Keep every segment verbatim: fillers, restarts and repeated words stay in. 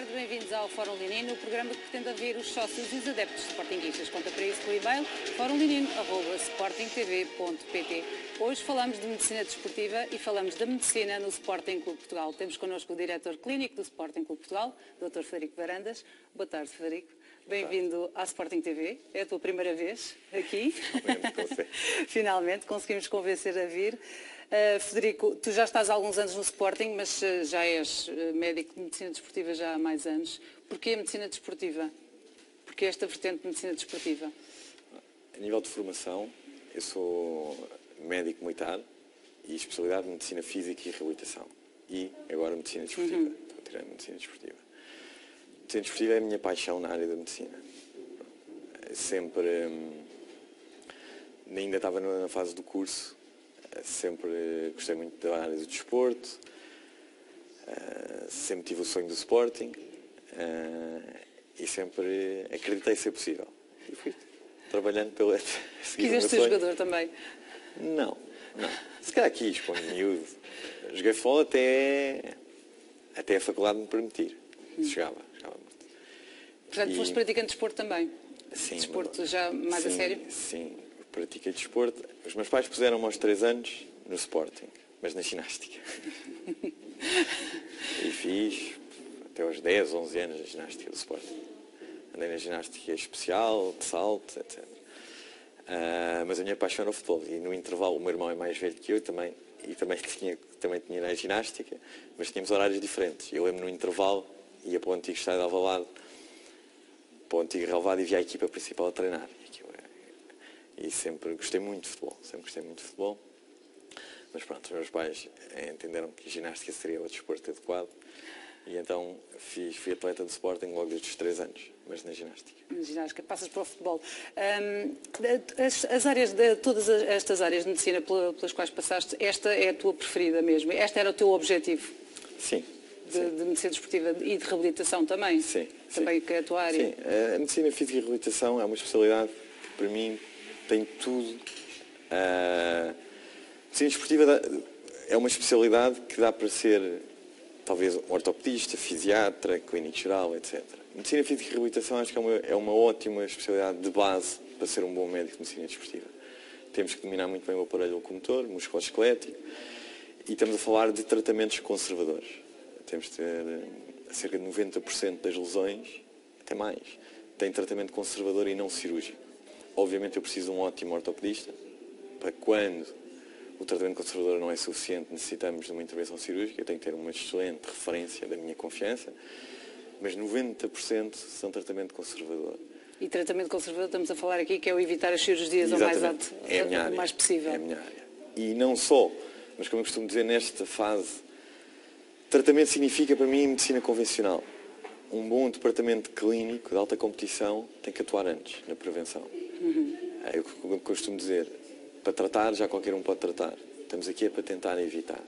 tarde, bem-vindos ao Fórum Leonino, o programa que pretende ouvir os sócios e os adeptos sportinguistas. Conta para isso com o e-mail fórum leonino arroba sporting t v ponto p t. Hoje falamos de medicina desportiva e falamos da medicina no Sporting Clube Portugal. Temos connosco o diretor clínico do Sporting Clube Portugal, doutor Frederico Varandas. Boa tarde, Frederico. Bem-vindo à Sporting T V. É a tua primeira vez aqui. Finalmente conseguimos convencer a vir. Uh, Frederico, tu já estás há alguns anos no Sporting, mas uh, já és uh, médico de medicina desportiva já há mais anos. Porquê medicina desportiva? Porquê esta vertente de medicina desportiva? A nível de formação, eu sou médico militar e especialidade em medicina física e reabilitação. E agora medicina desportiva. Uhum. Estou a tirar medicina desportiva. Medicina desportiva é a minha paixão na área da medicina. Sempre, hum, ainda estava na fase do curso, sempre gostei muito da área do desporto, uh, sempre tive o sonho do Sporting uh, e sempre acreditei ser possível. E fui trabalhando pela... Quiseste ser jogador também? Não, não. Se calhar quis, quando miúdo. Joguei futebol até, até a faculdade me permitir. Hum. Jogava, jogava muito. Portanto, e... foste praticante de desporto também? Sim. Desporto já mais sim, a sério? Sim. Pratiquei desporto. Os meus pais puseram-me aos três anos no Sporting, mas na ginástica. E fiz até aos dez, onze anos a ginástica do Sporting. Andei na ginástica especial, de salto, etcétera. Uh, mas a minha paixão era o futebol. E no intervalo, o meu irmão é mais velho que eu também, e também tinha, também tinha na ginástica, mas tínhamos horários diferentes. Eu lembro no intervalo, ia para o antigo estádio de Alvalade, para o antigo relvado e via a equipa principal a treinar. E sempre gostei muito de futebol, sempre gostei muito de futebol. Mas pronto, os meus pais entenderam que a ginástica seria o desporto adequado. E então fiz, fui atleta do Sporting logo desde os três anos, mas na ginástica. Na ginástica, passas para o futebol. Um, as, as áreas, de, todas estas áreas de medicina pelas quais passaste, esta é a tua preferida mesmo? Este era o teu objetivo? Sim. De, sim. de medicina desportiva e de reabilitação também? Sim. Também sim. que é a tua área? Sim, a medicina física e reabilitação é uma especialidade que para mim tem tudo. A medicina desportiva é uma especialidade que dá para ser talvez um ortopedista, fisiatra, clínico geral, etcétera. Medicina física e reabilitação acho que é uma, é uma ótima especialidade de base para ser um bom médico de medicina desportiva. Temos que dominar muito bem o aparelho locomotor, musculoesquelético, e estamos a falar de tratamentos conservadores. Temos de ter cerca de noventa por cento das lesões, até mais, têm tratamento conservador e não cirúrgico. Obviamente eu preciso de um ótimo ortopedista, para quando o tratamento conservador não é suficiente, necessitamos de uma intervenção cirúrgica, eu tenho que ter uma excelente referência da minha confiança, mas noventa por cento são tratamento conservador. E tratamento conservador estamos a falar aqui que é o evitar as cirurgias o mais, alto, é a minha área, mais possível. É a minha área. E não só, mas como eu costumo dizer nesta fase, tratamento significa para mim medicina convencional. Um bom departamento clínico de alta competição tem que atuar antes, na prevenção. Uhum. É o que eu costumo dizer, para tratar já qualquer um pode tratar. Estamos aqui é para tentar evitar.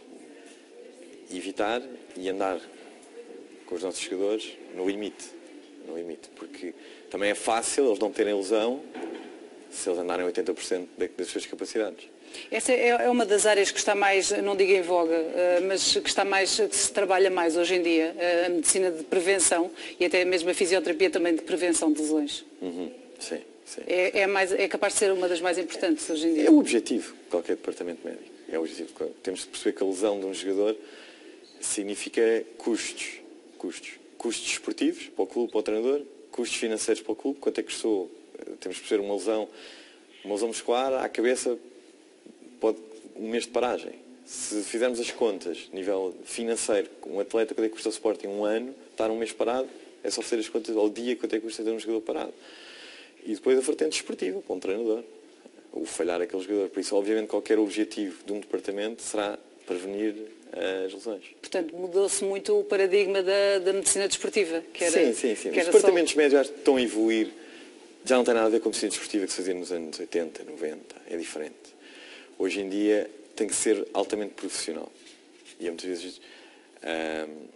Evitar e andar com os nossos jogadores no limite. No limite. Porque também é fácil eles não terem lesão se eles andarem oitenta por cento das suas capacidades. Essa é uma das áreas que está mais, não digo em voga, mas que está mais, que se trabalha mais hoje em dia, a medicina de prevenção e até mesmo a fisioterapia também de prevenção de lesões. Uhum. Sim. Sim. É, é, mais, é capaz de ser uma das mais importantes hoje em dia. É o objetivo de qualquer departamento médico. É o objetivo. Temos de perceber que a lesão de um jogador significa custos. Custos. Custos esportivos para o clube, para o treinador, custos financeiros para o clube. Quanto é que custou? Temos de perceber uma lesão, uma lesão muscular à cabeça, pode um mês de paragem. Se fizermos as contas, nível financeiro, um atleta, quanto é que custa o Sporting um ano, estar um mês parado, é só fazer as contas ao dia quanto é que custa ter um jogador parado. E depois a vertente desportiva, para um treinador. O falhar aquele jogador. Por isso, obviamente, qualquer objetivo de um departamento será prevenir as lesões. Portanto, mudou-se muito o paradigma da, da medicina desportiva. Que era, sim, sim, sim. Que Os departamentos só... médicos já estão a evoluir. Já não tem nada a ver com a medicina desportiva que se fazia nos anos oitenta, noventa. É diferente. Hoje em dia tem que ser altamente profissional. E muitas vezes um,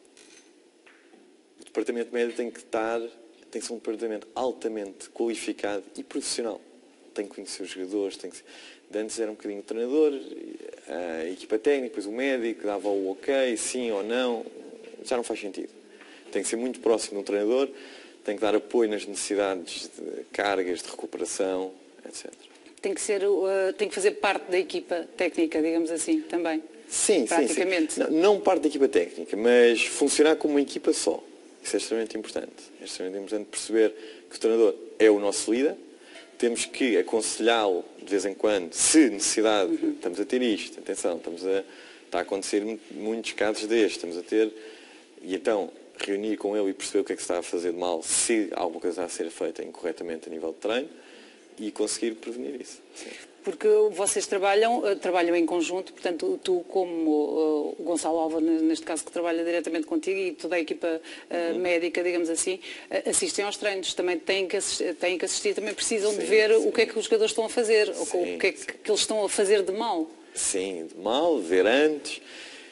o departamento médico tem que estar... tem que ser um departamento altamente qualificado e profissional. Tem que conhecer os jogadores, tem que ser... Antes era um bocadinho o treinador, a equipa técnica, depois o médico, dava o ok, sim ou não. Já não faz sentido. Tem que ser muito próximo de um treinador, tem que dar apoio nas necessidades de cargas, de recuperação, etcétera. Tem que, ser, uh, tem que fazer parte da equipa técnica, digamos assim, também. Sim, praticamente. sim, sim. Não, não parte da equipa técnica, mas funcionar como uma equipa só. Isso é extremamente importante. É extremamente importante perceber que o treinador é o nosso líder. Temos que aconselhá-lo de vez em quando, se necessidade, uhum. estamos a ter isto, atenção, estamos a, está a acontecer muitos casos destes, estamos a ter, e então reunir com ele e perceber o que é que se está a fazer de mal, se alguma coisa está a ser feita incorretamente a nível de treino, e conseguir prevenir isso. Sim. Porque vocês trabalham, trabalham em conjunto, portanto, tu como uh, o Gonçalo Alva, neste caso, que trabalha diretamente contigo, e toda a equipa uh, uhum. médica, digamos assim, uh, assistem aos treinos, também têm que assistir, têm que assistir também precisam sim, de ver sim. o que é que os jogadores estão a fazer, sim, ou o que é que, que eles estão a fazer de mal. Sim, de mal, ver antes.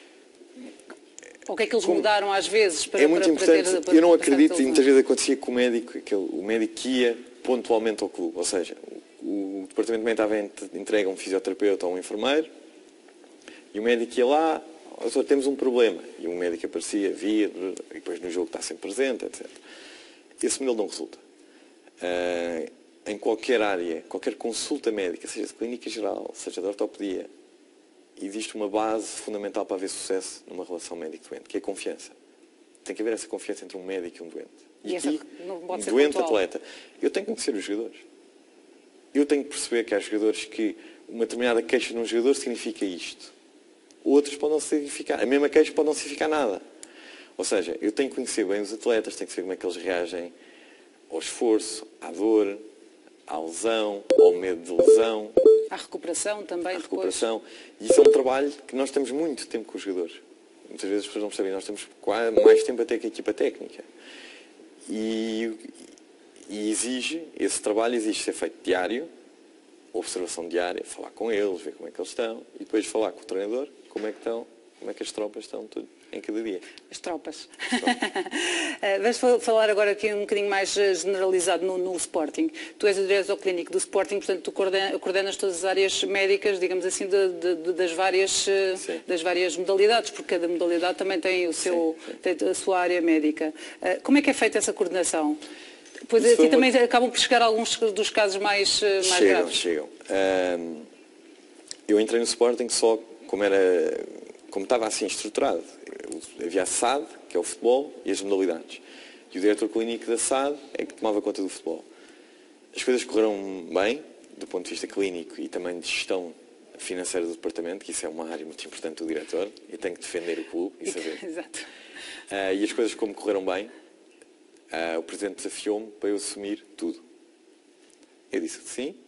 O que é que eles como... mudaram às vezes para É muito para, importante, para ter, para eu não acredito, e muitas vezes acontecia com o médico, que o médico ia pontualmente ao clube, ou seja, o departamento médico estava entregue a um fisioterapeuta ou a um enfermeiro e o médico ia lá, oh, temos um problema, e o médico aparecia, via, e depois no jogo está sempre presente, etcétera. Esse modelo não resulta. Uh, em qualquer área, qualquer consulta médica, seja de clínica geral, seja de ortopedia, existe uma base fundamental para haver sucesso numa relação médico-doente, que é a confiança. Tem que haver essa confiança entre um médico e um doente. E, e aqui, um doente-atleta. Eu tenho que conhecer os jogadores. Eu tenho que perceber que há jogadores que uma determinada queixa de um jogador significa isto. Outros podem não significar. A mesma queixa pode não significar nada. Ou seja, eu tenho que conhecer bem os atletas, tenho que saber como é que eles reagem ao esforço, à dor, à lesão, ao medo de lesão. À recuperação também. À recuperação. E isso é um trabalho que nós temos muito tempo com os jogadores. Muitas vezes as pessoas não percebem, nós temos mais tempo até que a equipa técnica. E, e exige, esse trabalho exige ser feito diário, observação diária, falar com eles, ver como é que eles estão, e depois falar com o treinador, como é que estão, como é que as tropas estão, tudo, em cada dia. As tropas. As tropas. Vamos falar agora aqui um bocadinho mais generalizado no, no Sporting. Tu és o diretor clínico do Sporting, portanto tu coordenas, coordenas todas as áreas médicas, digamos assim, de, de, de, das, várias, das várias modalidades, porque cada modalidade também tem, o seu, sim, sim. tem a sua área médica. Como é que é feita essa coordenação? Pois aqui uma... também acabam por chegar alguns dos casos mais, mais chegam, graves. Chegam, chegam. Eu entrei no Sporting só como era, como estava assim estruturado. Havia a S A D, que é o futebol, e as modalidades. E o diretor clínico da S A D é que tomava conta do futebol. As coisas correram bem, do ponto de vista clínico e também de gestão financeira do departamento, que isso é uma área muito importante do diretor, e tem que defender o clube e saber. Exato. Uh, e as coisas como correram bem, Uh, o Presidente desafiou-me para eu assumir tudo. Eu disse que sim.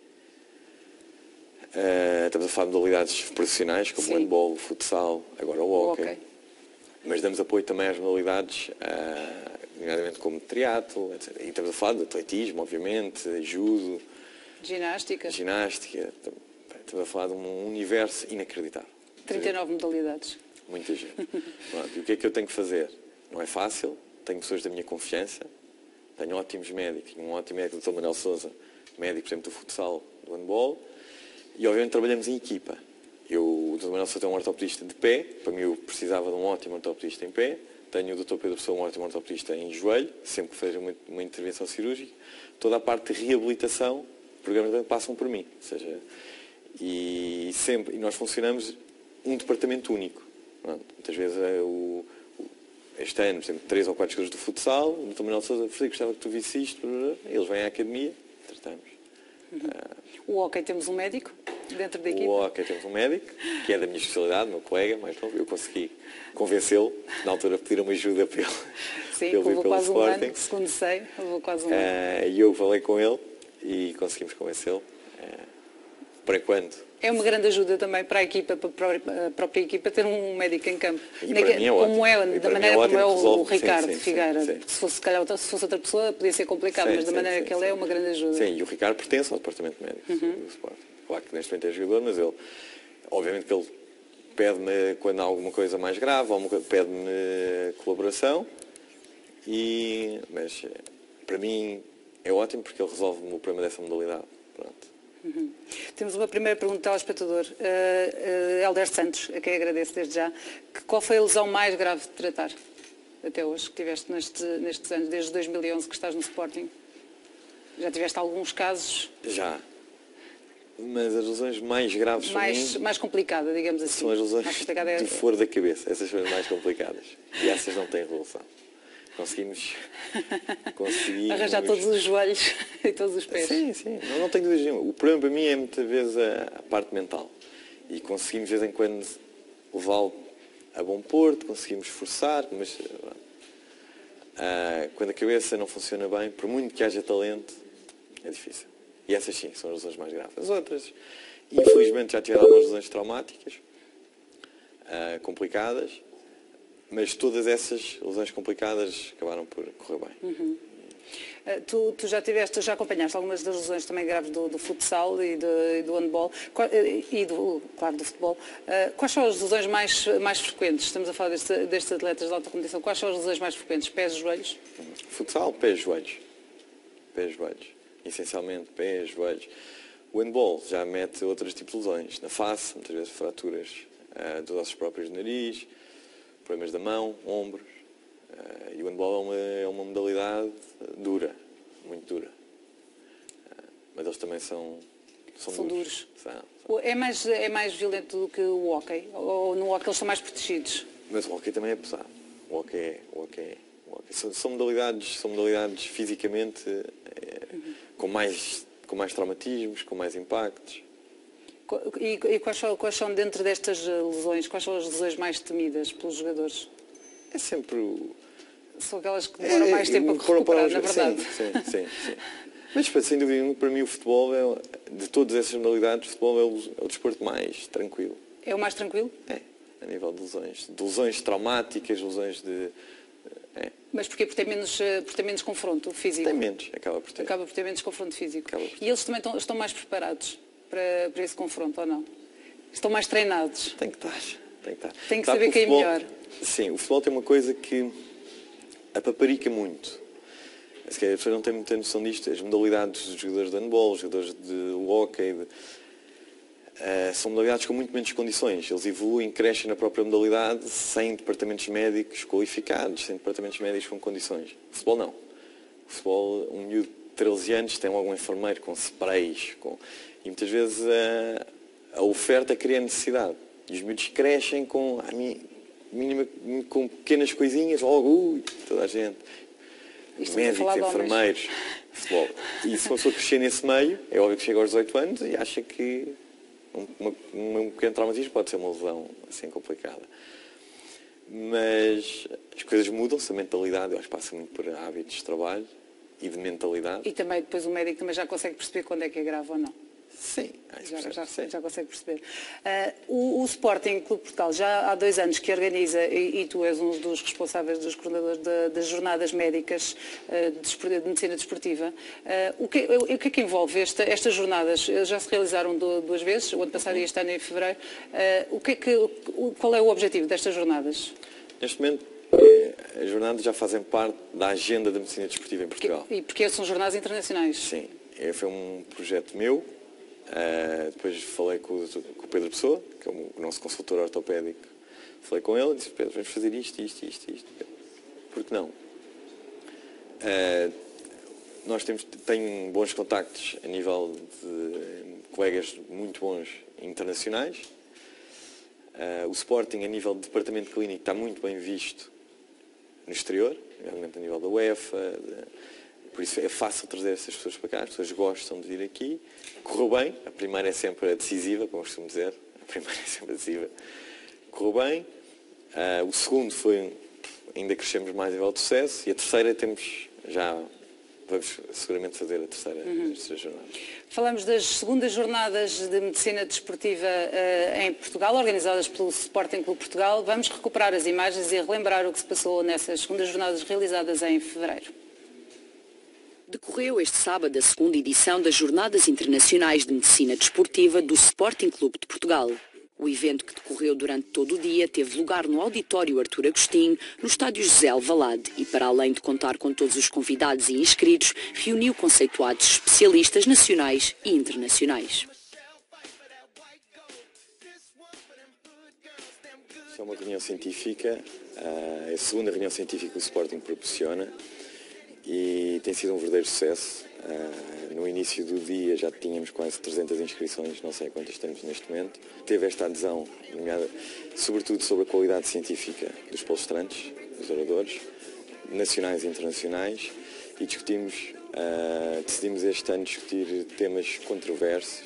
Uh, estamos a falar de modalidades profissionais, como sim. o handball, o futsal, agora o hóquei. Okay. Mas damos apoio também às modalidades, uh, nomeadamente como triatlo, etcétera. E estamos a falar de atletismo, obviamente, judo. Ginástica. Ginástica. Estamos a falar de um universo inacreditável. trinta e nove modalidades. Muita gente. Pronto, e o que é que eu tenho que fazer? Não é fácil. Tenho pessoas da minha confiança, tenho ótimos médicos, um ótimo médico, o doutor Manuel Sousa, médico, por exemplo, do futsal, do handball, e obviamente trabalhamos em equipa. Eu, o doutor Manuel Sousa é um ortopedista de pé, para mim eu precisava de um ótimo ortopedista em pé, tenho o doutor Pedro Pessoa, um ótimo ortopedista em joelho, sempre que seja uma, uma intervenção cirúrgica, toda a parte de reabilitação, programas passam por mim, ou seja, e sempre, e nós funcionamos um departamento único. Pronto, muitas vezes é o este ano, por exemplo, três ou quatro jogadores do futsal, o doutor Manuel Sousa, Frederico, gostava que tu visse isto, eles vêm à academia, tratamos. Uhum. Uh, o hóquei temos um médico dentro da equipa? O hóquei temos um médico, que é da minha especialidade, meu colega, mais novo, eu consegui convencê-lo, na altura pediram uma ajuda para ele. Sim, levou quase um ano, segundo sei, levou quase um ano. Uh, e eu falei com ele e conseguimos convencê-lo, uh, por enquanto. É uma grande ajuda também para a equipa, para a própria equipa, ter um médico em campo. E para mim é ótimo. Como é, da maneira como é o Ricardo sim, sim, Figueira. Sim, sim. Se fosse, se calhar, se fosse outra pessoa, podia ser complicado, sim, mas da sim, maneira sim, que ele é, é uma grande ajuda. Sim, e o Ricardo pertence ao departamento médico uhum. do Sporting. Claro que neste momento é jogador, mas ele, obviamente que ele pede-me, quando há alguma coisa mais grave, pede-me colaboração, e, mas para mim é ótimo porque ele resolve-me o problema dessa modalidade. Pronto. Uhum. Temos uma primeira pergunta ao espectador, uh, uh, Helder Santos, a quem agradeço desde já, que qual foi a lesão mais grave de tratar? até hoje, que tiveste neste, nestes anos, desde dois mil e onze que estás no Sporting? Já tiveste alguns casos? Já. Mas as lesões mais graves mais, mim, mais complicada, digamos assim. são as lesões é... do foro da cabeça. Essas são as mais complicadas. E essas não têm resolução. Conseguimos, conseguimos... arranjar todos os joelhos e todos os pés. Sim, sim. Não, não tenho dúvidas nenhuma. O problema para mim é muitas vezes a, a parte mental. E conseguimos de vez em quando levá-lo a bom porto, conseguimos forçar, mas ah, quando a cabeça não funciona bem, por muito que haja talento, é difícil. E essas sim, são as lesões mais graves. As outras, infelizmente, já tiveram algumas lesões traumáticas, uh, complicadas, mas todas essas lesões complicadas acabaram por correr bem. Uhum. Uh, tu, tu já tiveste, já acompanhaste algumas das lesões também graves do, do futsal e, de, e do handball, e do, claro, do futebol. Uh, quais são as lesões mais, mais frequentes? Estamos a falar deste, destes atletas de alta competição. Quais são as lesões mais frequentes? Pés e joelhos? Futsal, pés e joelhos. Pés e joelhos. Essencialmente pés, joelhos. O handball já mete outros tipos de lesões. Na face, muitas vezes fraturas uh, dos ossos próprios do nariz, problemas da mão, ombros. Uh, e o handball é uma, é uma modalidade dura, muito dura. Uh, mas eles também são, são, são duros. duros. São, são. É, mais, é mais violento do que o hóquei? Ou no hóquei eles são mais protegidos? Mas o hóquei também é pesado. O hóquei é. O hóquei é. O hóquei. São, são, modalidades, são modalidades fisicamente é, uhum. com mais... com mais traumatismos, com mais impactos. E, e quais, são, quais são, dentro destas lesões, quais são as lesões mais temidas pelos jogadores? É sempre o... São aquelas que demoram é, mais tempo a recuperar, para os... na verdade. Sim, sim, sim, sim. Mas, sem dúvida, para mim o futebol, é, de todas essas modalidades, o futebol é o, é o desporto mais tranquilo. É o mais tranquilo? É, a nível de lesões. De lesões traumáticas, lesões de... É. Mas porquê? Porque tem menos, por ter menos confronto físico? Tem menos, acaba por ter. Acaba por ter menos confronto físico. Por e eles também estão, estão mais preparados para, para esse confronto, ou não? Estão mais treinados? Tem que estar. Tem que, estar. Tem que Sabe saber que quem futebol, é melhor. Sim, o futebol tem uma coisa que apaparica muito. As pessoas não têm muita noção disto. As modalidades dos jogadores de handball, os jogadores de hóquei, de... Uh, são modalidades com muito menos condições. Eles evoluem, crescem na própria modalidade sem departamentos médicos qualificados, sem departamentos médicos com condições. O futebol não. O futebol, um miúdo de treze anos tem logo um enfermeiro com sprays. Com... E muitas vezes a, a oferta cria a necessidade. E os miúdos crescem com, a mínima, com pequenas coisinhas, logo, ui, toda a gente. Isto médicos, enfermeiros, futebol. E se uma pessoa crescer nesse meio, é óbvio que chega aos dezoito anos e acha que Um, uma, um pequeno traumatismo pode ser uma lesão assim complicada. Mas as coisas mudam-se, a mentalidade, eu acho que passa muito por hábitos de trabalho e de mentalidade. E também depois o médico também já consegue perceber quando é que é grave ou não. Sim, já, já, já consegue perceber. Uh, o, o Sporting Clube Portugal já há dois anos que organiza, e, e tu és um dos responsáveis, dos coordenadores de, das jornadas médicas uh, de, de medicina desportiva. Uh, o, que, o, o que é que envolve esta, estas jornadas? Já se realizaram do, duas vezes, o ano passado e este ano em fevereiro. Uh, o que é que, o, qual é o objetivo destas jornadas? Neste momento, as jornadas já fazem parte da agenda da medicina desportiva em Portugal. E porque são jornadas internacionais? Sim, foi um projeto meu. Uh, depois falei com o, com o Pedro Pessoa, que é o nosso consultor ortopédico. Falei com ele e disse: Pedro, vamos fazer isto, isto, isto, isto. Por que não? Uh, nós temos, tenho bons contactos a nível de colegas muito bons internacionais. Uh, o Sporting, a nível de departamento clínico, está muito bem visto no exterior, realmente a nível da UEFA. De, por isso é fácil trazer essas pessoas para cá, as pessoas gostam de vir aqui. Correu bem, a primeira é sempre a decisiva, como costumo dizer, a primeira é sempre a decisiva. Correu bem, uh, o segundo foi, ainda crescemos mais a nível de sucesso, e a terceira temos, já vamos seguramente fazer a terceira, uhum. a terceira jornada. Falamos das segundas jornadas de medicina desportiva uh, em Portugal, organizadas pelo Sporting Clube Portugal. Vamos recuperar as imagens e relembrar o que se passou nessas segundas jornadas realizadas em fevereiro. Decorreu este sábado a segunda edição das Jornadas Internacionais de Medicina Desportiva do Sporting Clube de Portugal. O evento, que decorreu durante todo o dia, teve lugar no Auditório Artur Agostinho, no estádio José Alvalade, e para além de contar com todos os convidados e inscritos, reuniu conceituados especialistas nacionais e internacionais. Isto é uma reunião científica É a segunda reunião científica que o Sporting proporciona e tem sido um verdadeiro sucesso. No início do dia já tínhamos quase trezentas inscrições, não sei quantas temos neste momento. Teve esta adesão, nomeada, sobretudo sobre a qualidade científica dos palestrantes, dos oradores, nacionais e internacionais, e discutimos, uh, decidimos este ano discutir temas controversos,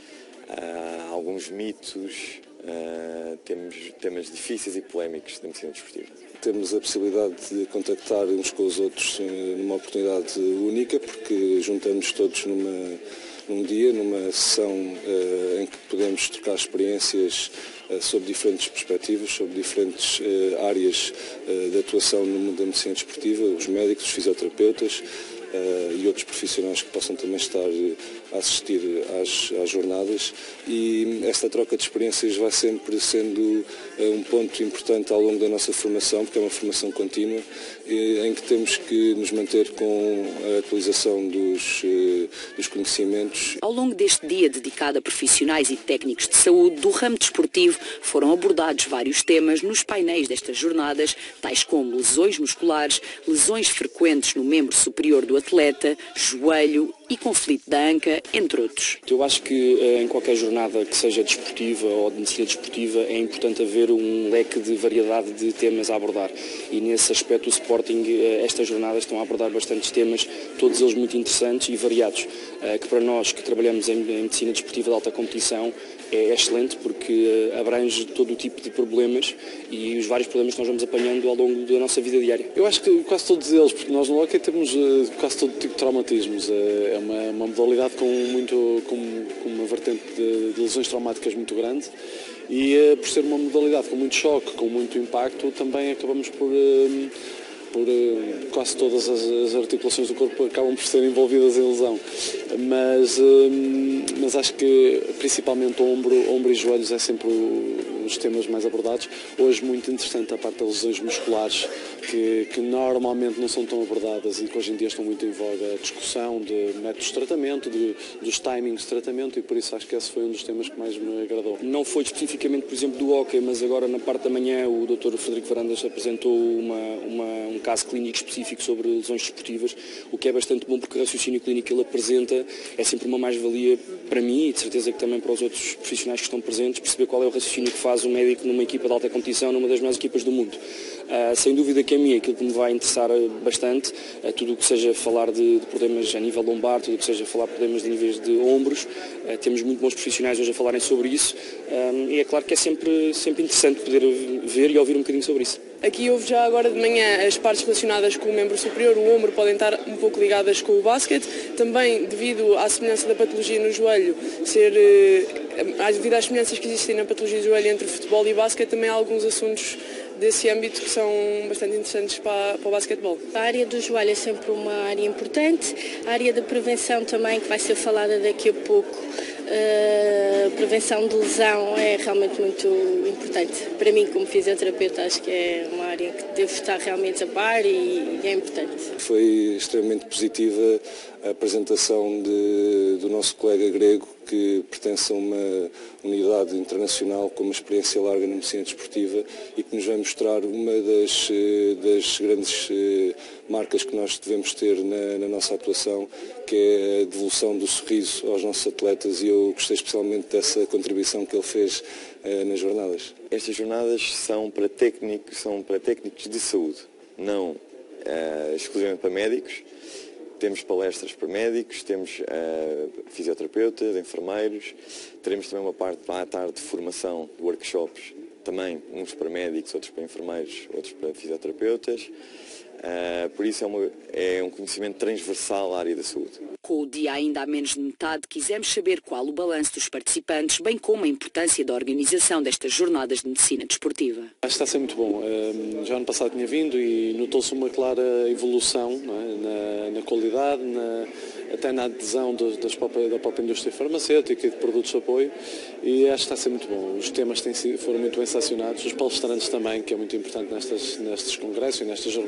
uh, alguns mitos, uh, temos temas difíceis e polémicos da medicina desportiva. Temos a possibilidade de contactar uns com os outros numa oportunidade única, porque juntamos todos numa, num dia, numa sessão uh, em que podemos trocar experiências uh, sobre diferentes perspectivas, sobre diferentes uh, áreas uh, de atuação no mundo da medicina desportiva, os médicos, os fisioterapeutas uh, e outros profissionais que possam também estar a assistir às, às jornadas, e esta troca de experiências vai sempre sendo um ponto importante ao longo da nossa formação, porque é uma formação contínua, em que temos que nos manter com a atualização dos, dos conhecimentos. Ao longo deste dia dedicado a profissionais e técnicos de saúde do ramo desportivo, foram abordados vários temas nos painéis destas jornadas, tais como lesões musculares, lesões frequentes no membro superior do atleta, joelho e conflito da anca, entre outros. Eu acho que em qualquer jornada que seja desportiva ou de medicina desportiva é importante haver um leque de variedade de temas a abordar, e nesse aspecto o Sporting, estas jornadas estão a abordar bastantes temas, todos eles muito interessantes e variados, que para nós que trabalhamos em medicina desportiva de alta competição é excelente, porque abrange todo o tipo de problemas e os vários problemas que nós vamos apanhando ao longo da nossa vida diária. Eu acho que quase todos eles, porque nós no hockey temos quase todo tipo de traumatismos. É uma, uma modalidade com, muito, com, com uma vertente de, de lesões traumáticas muito grande, e por ser uma modalidade com muito choque, com muito impacto, também acabamos por... por quase todas as articulações do corpo acabam por ser envolvidas em lesão, mas, mas acho que principalmente ombro, ombro e joelhos é sempre os temas mais abordados. Hoje muito interessante a parte das lesões musculares, que, que normalmente não são tão abordadas e que hoje em dia estão muito em voga, a discussão de métodos de tratamento, de, dos timings de tratamento, e por isso acho que esse foi um dos temas que mais me agradou. Não foi especificamente, por exemplo, do hóquei, mas agora na parte da manhã o doutor Frederico Varandas apresentou uma, uma, um caso clínico específico sobre lesões desportivas, o que é bastante bom, porque o raciocínio clínico que ele apresenta é sempre uma mais-valia para mim e de certeza que também para os outros profissionais que estão presentes, perceber qual é o raciocínio que faz um médico numa equipa de alta competição, numa das melhores equipas do mundo. Uh, sem dúvida que a mim aquilo que me vai interessar bastante, uh, tudo o que seja falar de, de problemas a nível lombar, tudo o que seja falar de problemas de níveis de ombros, uh, temos muito bons profissionais hoje a falarem sobre isso, um, e é claro que é sempre, sempre interessante poder ver e ouvir um bocadinho sobre isso. Aqui houve já agora de manhã as partes relacionadas com o membro superior, o ombro, podem estar um pouco ligadas com o basquete, também devido à semelhança da patologia no joelho, ser, devido às semelhanças que existem na patologia do joelho entre futebol e basquete, também há alguns assuntos desse âmbito que são bastante interessantes para, para o basquetebol. A área do joelho é sempre uma área importante, a área da prevenção também, que vai ser falada daqui a pouco. A prevenção de lesão é realmente muito importante. Para mim, como fisioterapeuta, acho que é uma área que devo estar realmente a par e é importante. Foi extremamente positiva a apresentação de, do nosso colega grego, que pertence a uma unidade internacional com uma experiência larga na medicina desportiva e que nos vai mostrar uma das, das grandes marcas que nós devemos ter na, na nossa atuação, que é a devolução do sorriso aos nossos atletas, e eu gostei especialmente dessa contribuição que ele fez eh, nas jornadas. Estas jornadas são para técnicos, são para técnicos de saúde, não eh, exclusivamente para médicos. Temos palestras para médicos, temos uh, fisioterapeutas, enfermeiros, teremos também uma parte à tarde de formação de workshops, também uns para médicos, outros para enfermeiros, outros para fisioterapeutas. Uh, por isso é, uma, é um conhecimento transversal à área da saúde. Com o dia ainda a menos de metade, quisemos saber qual o balanço dos participantes, bem como a importância da organização destas jornadas de medicina desportiva. Acho que está a ser muito bom. Já ano passado tinha vindo e notou-se uma clara evolução, não é? na, na qualidade, na, até na adesão das, das próprias, da própria indústria farmacêutica e de produtos de apoio, e acho que está a ser muito bom. Os temas têm sido, foram muito bem selecionados, os palestrantes também, que é muito importante nestas, nestes congressos e nestas jornadas de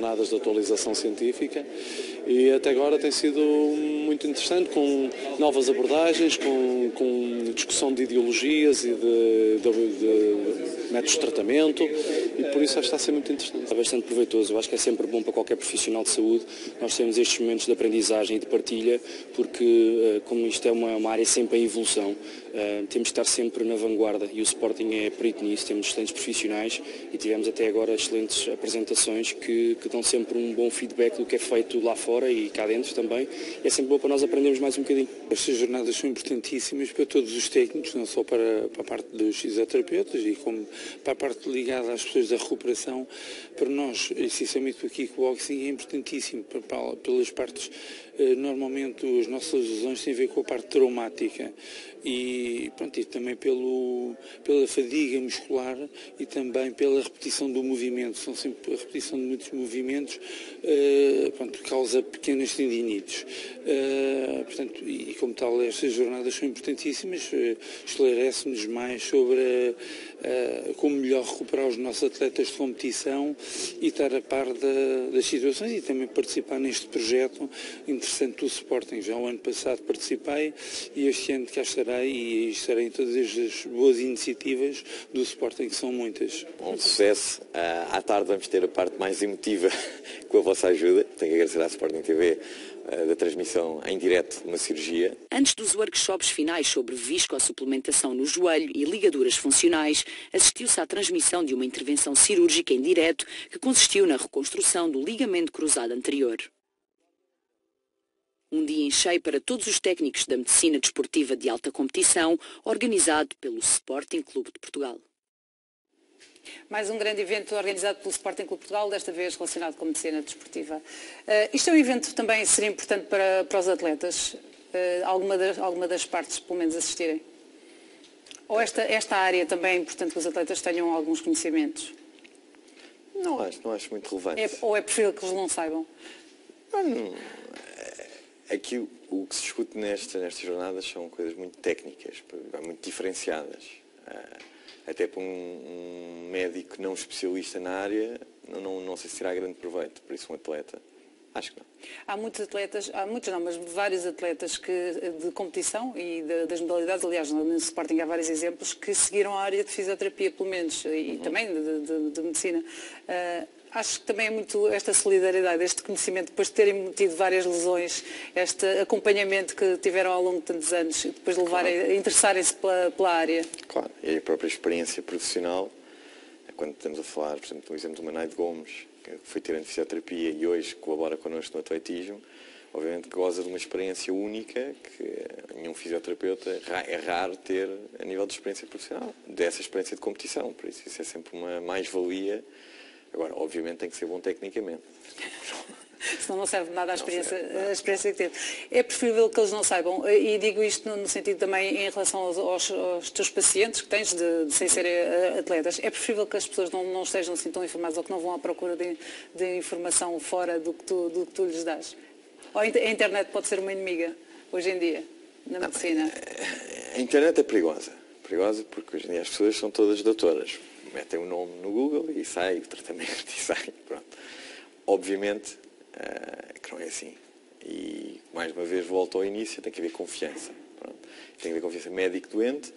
atualização científica, e até agora tem sido muito interessante, com novas abordagens, com, com discussão de ideologias e de, de, de métodos de tratamento, e por isso acho que está a ser muito interessante. É bastante proveitoso, eu acho que é sempre bom para qualquer profissional de saúde nós temos estes momentos de aprendizagem e de partilha, porque como isto é uma, uma área sempre em evolução, temos de estar sempre na vanguarda, e o Sporting é perito nisso. Temos excelentes profissionais e tivemos até agora excelentes apresentações que, que dão sempre um bom feedback do que é feito lá fora e cá dentro também, e é sempre bom para nós aprendermos mais um bocadinho. Estas jornadas são importantíssimas para todos os técnicos, não só para, para a parte dos fisioterapeutas e como para a parte ligada às pessoas da recuperação. Para nós, essencialmente o kickboxing é importantíssimo para, para, pelas partes, normalmente as nossas lesões têm a ver com a parte traumática e, pronto, e também pelo, pela fadiga muscular e também pela repetição do movimento. São sempre a repetição de muitos movimentos, uh, pronto, causa pequenas tendinites. Uh, portanto, e como tal, estas jornadas são importantíssimas, uh, esclarece-nos mais sobre uh, como melhor recuperar os nossos atletas de competição e estar a par da, das situações, e também participar neste projeto interessante do Sporting. Já o ano passado participei e este ano cá estarei e estarei em todas as boas iniciativas do Sporting, que são muitas. Um sucesso. Uh, à tarde vamos ter a parte mais emotiva com a vossa ajuda. Tenho que agradecer à Sporting T V uh, da transmissão em direto de uma cirurgia. Antes dos workshops finais sobre viscosupplementação no joelho e ligaduras funcionais, assistiu-se à transmissão de uma intervenção cirúrgica em direto que consistiu na reconstrução do ligamento cruzado anterior. Um dia em cheio para todos os técnicos da medicina desportiva de alta competição, organizado pelo Sporting Clube de Portugal. Mais um grande evento organizado pelo Sporting Clube de Portugal, desta vez relacionado com a medicina desportiva. Uh, isto é um evento que também seria importante para, para os atletas? Uh, alguma, das, alguma das partes, pelo menos, assistirem? Ou esta, esta área também é importante que os atletas tenham alguns conhecimentos? Não acho, não acho muito relevante. É, ou é preferível que eles não saibam? Não, não. Aqui o, o que se discute nesta, nestas jornadas são coisas muito técnicas, muito diferenciadas. Uh, até para um, um médico não especialista na área, não, não, não sei se terá grande proveito. Por isso um atleta, acho que não. Há muitos atletas, há muitos não, mas vários atletas que, de competição e de, das modalidades, aliás, no Sporting há vários exemplos, que seguiram a área de fisioterapia, pelo menos, e uhum. também de, de, de medicina. Uh, Acho que também é muito esta solidariedade, este conhecimento, depois de terem tido várias lesões, este acompanhamento que tiveram ao longo de tantos anos, e depois levarem, claro. interessarem-se pela, pela área. Claro, e a própria experiência profissional, quando estamos a falar, por exemplo, do exemplo do Manáio de Gomes, que foi tirando fisioterapia e hoje colabora connosco no atletismo, obviamente que goza de uma experiência única que nenhum fisioterapeuta é raro ter a nível de experiência profissional, dessa experiência de competição, por isso isso é sempre uma mais-valia. Agora, obviamente, tem que ser bom tecnicamente. Senão não serve nada a experiência, a experiência que teve. É preferível que eles não saibam, e digo isto no, no sentido também em relação aos, aos, aos teus pacientes que tens, de, de, sem serem atletas, é preferível que as pessoas não, não estejam assim tão informadas ou que não vão à procura de, de informação fora do que, tu, do que tu lhes dás. Ou a internet pode ser uma inimiga, hoje em dia, na não, medicina? A internet é perigosa. Perigosa porque hoje em dia as pessoas são todas doutoras. Metem o nome no Google e sai o tratamento e sai. Pronto. Obviamente uh, que não é assim. E mais uma vez volto ao início, tem que haver confiança. Pronto. Tem que haver confiança médico-doente,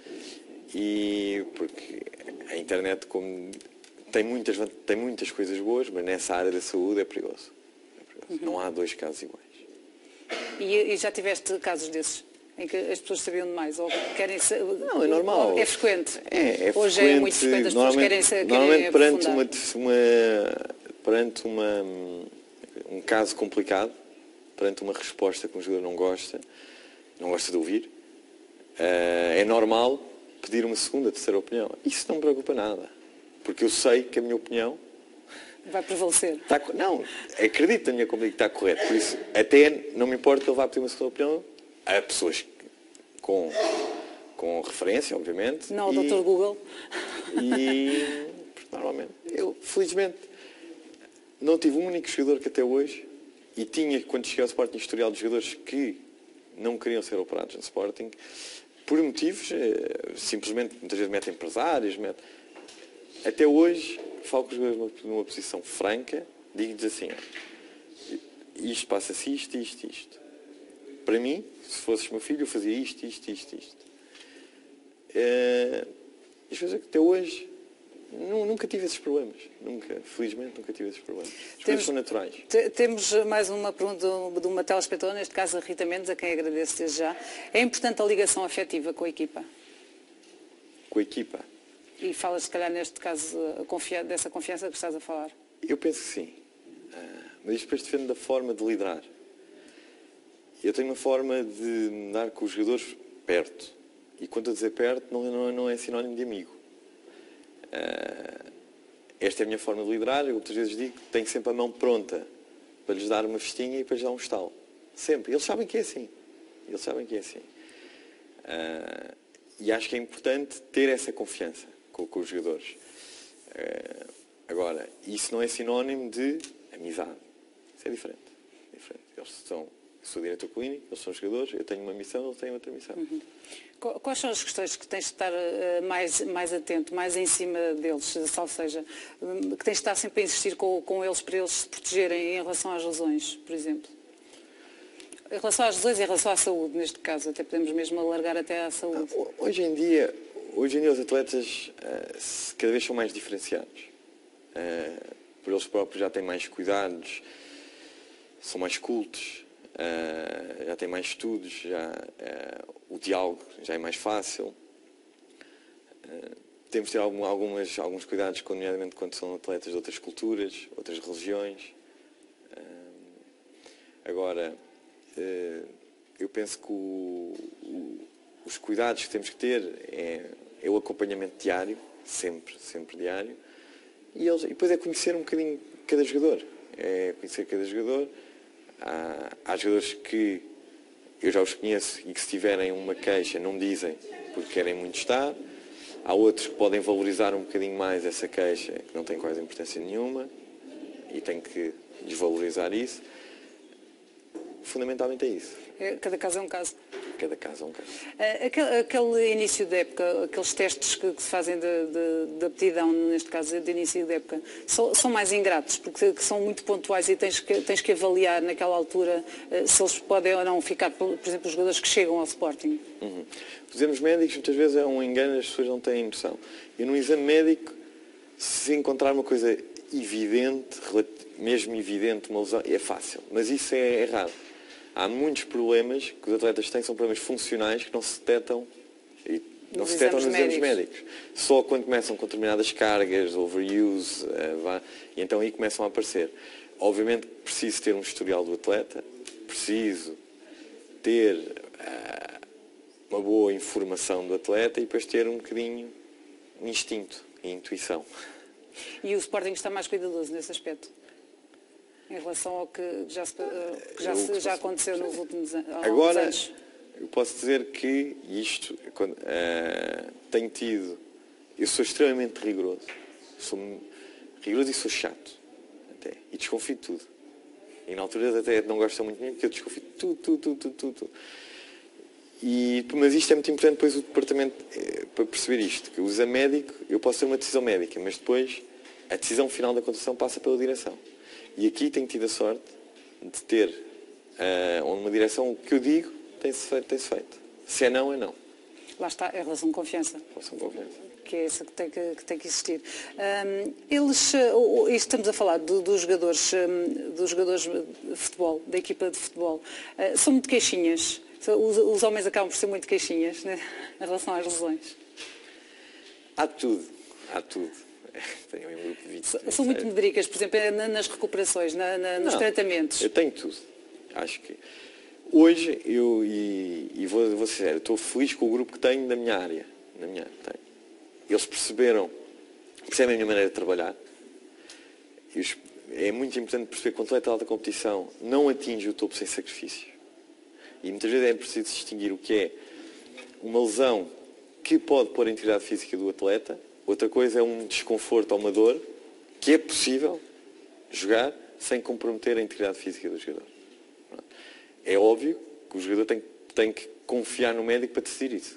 e porque a internet como, tem, muitas, tem muitas coisas boas, mas nessa área da saúde é perigoso. É perigoso. Uhum. Não há dois casos iguais. E, e já tiveste casos desses? Em que as pessoas sabiam demais, ou querem ser... Não, é normal. É frequente. É, é Hoje frequente, é muito frequente, as pessoas querem ser... Normalmente perante, uma, uma, perante uma, um caso complicado, perante uma resposta que um jogador não gosta, não gosta de ouvir, é normal pedir uma segunda, terceira opinião. Isso não me preocupa nada, porque eu sei que a minha opinião... vai prevalecer. Está, não, acredito na minha opinião que está correto, por isso até não me importa que ele vá pedir uma segunda opinião. Há pessoas com, com referência, obviamente. Não, o doutor Google. E, normalmente, eu, felizmente, não tive um único jogador que até hoje, e tinha, quando cheguei ao Sporting, historial de jogadores que não queriam ser operados no Sporting, por motivos, simplesmente, muitas vezes metem empresários, metem... Até hoje, falo com os jogadores numa posição franca, digo-lhes assim, isto passa-se isto, isto, isto. Para mim, se fosses meu filho, eu fazia isto, isto, isto, isto. Uh, as coisas que até hoje nunca tive esses problemas. Nunca, felizmente, nunca tive esses problemas. As coisas são naturais. Temos mais uma pergunta de uma telespectadora, neste caso a Rita Mendes, a quem agradeço desde já. É importante a ligação afetiva com a equipa? Com a equipa? E falas, se calhar, neste caso, confia dessa confiança que estás a falar? Eu penso que sim. Uh, mas isto depois depende da forma de liderar. Eu tenho uma forma de me dar com os jogadores perto. E quando a dizer perto, não, não, não é sinónimo de amigo. Uh, esta é a minha forma de liderar. Eu muitas vezes digo que tenho sempre a mão pronta para lhes dar uma festinha e para lhes dar um estalo. Sempre. Eles sabem que é assim. Eles sabem que é assim. Uh, e acho que é importante ter essa confiança com, com os jogadores. Uh, agora, isso não é sinónimo de amizade. Isso é diferente. É diferente. Eles são, eu sou diretor clínico, eles são jogadores, eu tenho uma missão, eles têm outra missão. Uhum. Quais são as questões que tens de estar uh, mais, mais atento, mais em cima deles, ou seja, um, que tens de estar sempre a insistir com, com eles para eles se protegerem em relação às lesões, por exemplo? Em relação às lesões e em relação à saúde, neste caso, até podemos mesmo alargar até à saúde. Hoje em dia, hoje em dia os atletas uh, cada vez são mais diferenciados. Uh, por eles próprios já têm mais cuidados, são mais cultos. Uh, já tem mais estudos, já, uh, o diálogo já é mais fácil. Uh, temos de ter algum, algumas, alguns cuidados, nomeadamente quando são atletas de outras culturas, outras religiões. Uh, agora, uh, eu penso que o, o, os cuidados que temos que ter é, é o acompanhamento diário, sempre, sempre diário, e, eles, e depois é conhecer um bocadinho cada jogador. É conhecer cada jogador. Há, há jogadores que eu já os conheço e que se tiverem uma queixa não dizem porque querem muito estar. Há outros que podem valorizar um bocadinho mais essa queixa, que não tem quase importância nenhuma, e tem que desvalorizar isso. Fundamentalmente é isso. Cada caso é um caso. Cada caso é um caso. Aquele, aquele início da época, aqueles testes que, que se fazem de, de, de aptidão, neste caso de início da época, são, são mais ingratos, porque são muito pontuais e tens que, tens que avaliar naquela altura se eles podem ou não ficar, por exemplo, os jogadores que chegam ao Sporting. Uhum. Os exames médicos muitas vezes é um engano, as pessoas não têm noção. E no exame médico, se encontrar uma coisa evidente, mesmo evidente, uma lesão, é fácil, mas isso é errado. Há muitos problemas que os atletas têm, são problemas funcionais que não se detectam, e não se detectam nos exames médicos. Só quando começam com determinadas cargas, overuse, uh, vá, e então aí começam a aparecer. Obviamente preciso ter um historial do atleta, preciso ter uh, uma boa informação do atleta e depois ter um bocadinho um instinto e intuição. E o Sporting está mais cuidadoso nesse aspecto? Em relação ao que já, se, que já, se, já aconteceu nos últimos anos? Agora, eu posso dizer que isto, quando, uh, tenho tido, eu sou extremamente rigoroso. Sou rigoroso e sou chato, até. E desconfio de tudo. E na altura até não gostam muito de mim, porque eu desconfio de tudo, tudo, tudo, tudo, tudo. tudo. E, mas isto é muito importante depois o departamento, é, para perceber isto, que o exame médico, eu posso ter uma decisão médica, mas depois a decisão final da contratação passa pela direção. E aqui tenho tido a sorte de ter uh, uma direção que eu digo tem-se feito, tem-se feito. Se é não, é não. Lá está, é a relação de confiança. Relação de confiança. Que é essa que tem que, que, tem que existir. Um, eles, uh, estamos a falar do, dos, jogadores, um, dos jogadores de futebol, da equipa de futebol. Uh, são muito queixinhas. Os, os homens acabam por ser muito queixinhas, né, em relação às lesões. Há tudo. Há tudo. Tenho um grupo de vinte, São muito medricas, por exemplo, nas recuperações, na, na, nos não, tratamentos. Eu tenho tudo. Acho que hoje, eu, e, e vou, vou ser sério, estou feliz com o grupo que tenho na minha área. Na minha área tenho. Eles perceberam, percebem a minha maneira de trabalhar. É muito importante perceber que o atleta de alta competição não atinge o topo sem sacrifício. E muitas vezes é preciso distinguir o que é uma lesão que pode pôr a integridade física do atleta. Outra coisa é um desconforto ou uma dor que é possível jogar sem comprometer a integridade física do jogador. É óbvio que o jogador tem, tem que confiar no médico para decidir isso.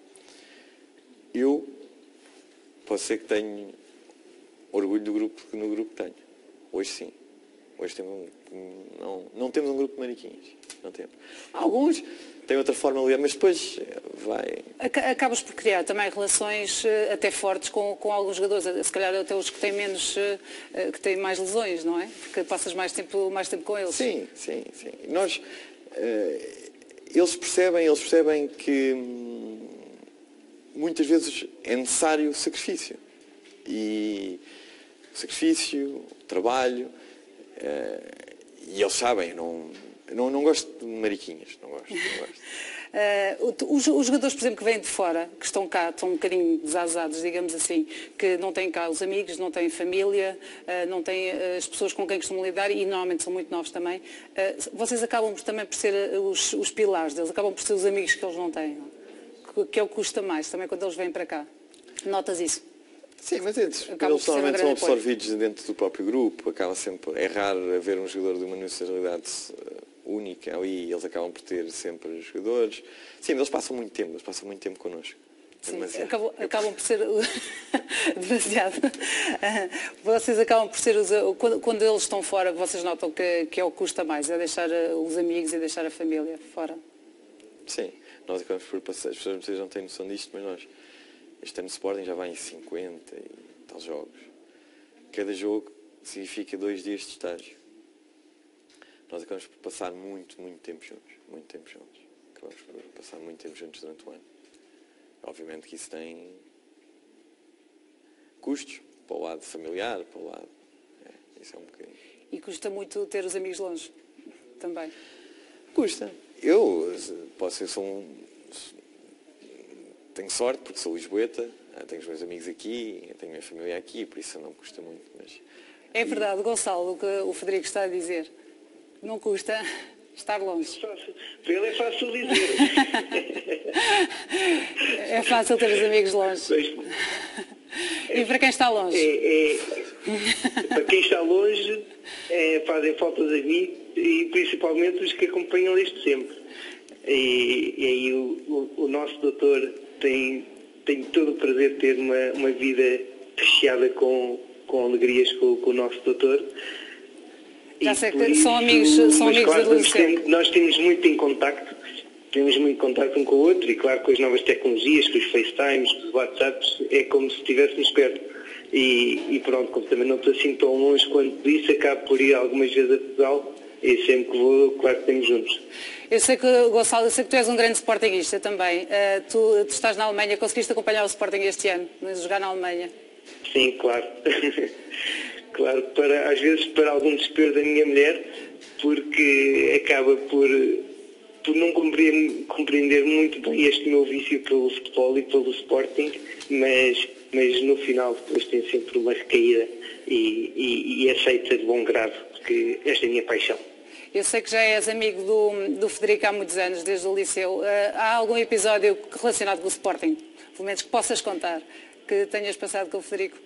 Eu posso ser que tenho orgulho do grupo, no grupo que tenho. Hoje sim. Hoje temos um, não, não temos um grupo de mariquinhas. Não temos. Alguns têm outra forma de lidar, mas depois vai... Acabas por criar também relações até fortes com, com alguns jogadores, se calhar até os que têm menos, que têm mais lesões, não é? Porque passas mais tempo, mais tempo com eles. Sim, sim, sim. Nós, uh, eles percebem, eles percebem que hum, muitas vezes é necessário sacrifício. E o sacrifício, o trabalho, uh, e eles sabem, não... Não, não gosto de mariquinhas, não gosto. Não gosto. uh, os, os jogadores, por exemplo, que vêm de fora, que estão cá, estão um bocadinho desazados, digamos assim, que não têm cá os amigos, não têm família, uh, não têm uh, as pessoas com quem costumam lidar e normalmente são muito novos também, uh, vocês acabam por, também por ser os, os pilares deles, acabam por ser os amigos que eles não têm, que, que é o que custa mais também quando eles vêm para cá. Notas isso? Sim, mas eles, eles normalmente são absorvidos apoio. Dentro do próprio grupo, acaba sempre, é raro haver um jogador de uma nacionalidade única ali, eles acabam por ter sempre jogadores. Sim, mas eles passam muito tempo, eles passam muito tempo connosco. Sim, acabam, acabam por ser demasiado. Vocês acabam por ser os, quando, quando eles estão fora, vocês notam que, que é o que custa mais, é deixar os amigos e deixar a família fora. Sim, nós acabamos por passar, as pessoas não têm noção disto, mas nós este ano no Sporting já vai em cinquenta e tal jogos. Cada jogo significa dois dias de estágio. Nós acabamos por passar muito, muito tempo juntos. Muito tempo juntos. Acabamos por passar muito tempo juntos durante o ano. Obviamente que isso tem custos para o lado familiar, para o lado... É, isso é um bocadinho. E custa muito ter os amigos longe, também? Custa. Eu posso ser, sou um... Tenho sorte porque sou lisboeta, tenho os meus amigos aqui, tenho a minha família aqui, por isso não me custa muito. Mas... É verdade, Gonçalo, o que o Frederico está a dizer. Não custa estar longe. Para ele é fácil dizer. É fácil ter os amigos longe. É, e para quem está longe? É, é, para quem está longe, é, fazem falta os amigos e principalmente os que acompanham desde sempre. E, e aí o, o, o nosso doutor tem, tem todo o prazer de ter uma, uma vida recheada com, com alegrias com, com o nosso doutor. Já sei que são amigos, são amigos claro, da adolescência. Nós temos muito em contacto, temos muito contacto um com o outro e claro com as novas tecnologias, com os FaceTimes, com os WhatsApps, é como se estivéssemos perto. E, e pronto, como também não estou assim tão longe quanto isso, acabo por ir algumas vezes a Portugal e sempre que vou, claro que estamos juntos. Eu sei que, Gonçalo, eu sei que tu és um grande sportinguista também. Uh, tu, tu estás na Alemanha, conseguiste acompanhar o Sporting este ano, jogar na Alemanha? Sim, claro. Claro, para, às vezes para algum desespero da minha mulher, porque acaba por, por não compreender, compreender muito bem este meu vício pelo futebol e pelo Sporting, mas, mas no final depois tem sempre uma recaída e, e, e aceita de bom grado, porque esta é a minha paixão. Eu sei que já és amigo do, do Frederico há muitos anos, desde o liceu. Uh, há algum episódio relacionado com o Sporting, pelo menos que possas contar, que tenhas passado com o Frederico?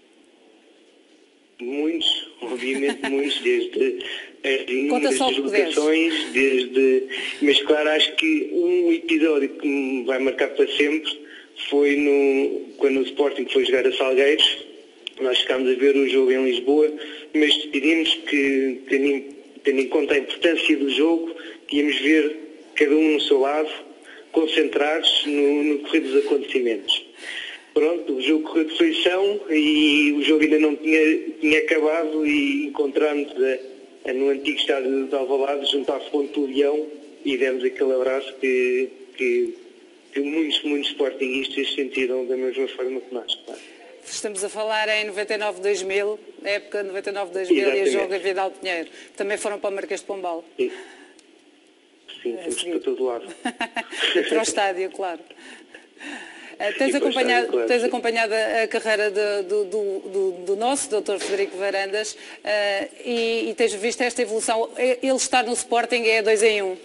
Muitos, obviamente muitos, desde as inúmeras deslocações, desde... Mas claro, acho que um episódio que me vai marcar para sempre foi no, quando o Sporting foi jogar a Salgueiros. Nós ficámos a ver o jogo em Lisboa, mas decidimos que, tendo, tendo em conta a importância do jogo, que íamos ver cada um no seu lado, concentrados no, no correr dos acontecimentos. Pronto, o jogo correu de feição e o jogo ainda não tinha, tinha acabado e encontramos a, a, no antigo estádio de Alvalade, junto à Fonte do Leão, e demos aquele abraço que, que, que muitos, muitos sportinguistas sentiram da mesma forma que nós. Claro. Estamos a falar em noventa e nove dois mil, a época de noventa e nove dois mil e o jogo a Vidal Pinheiro. Também foram para o Marquês de Pombal. Sim, Sim fomos para todo lado. Para o estádio, claro. Uh, tens, acompanhado, estádio, claro, tens acompanhado a carreira de, do, do, do, do nosso doutor Frederico Varandas uh, e, e tens visto esta evolução. Ele estar no Sporting é dois em um.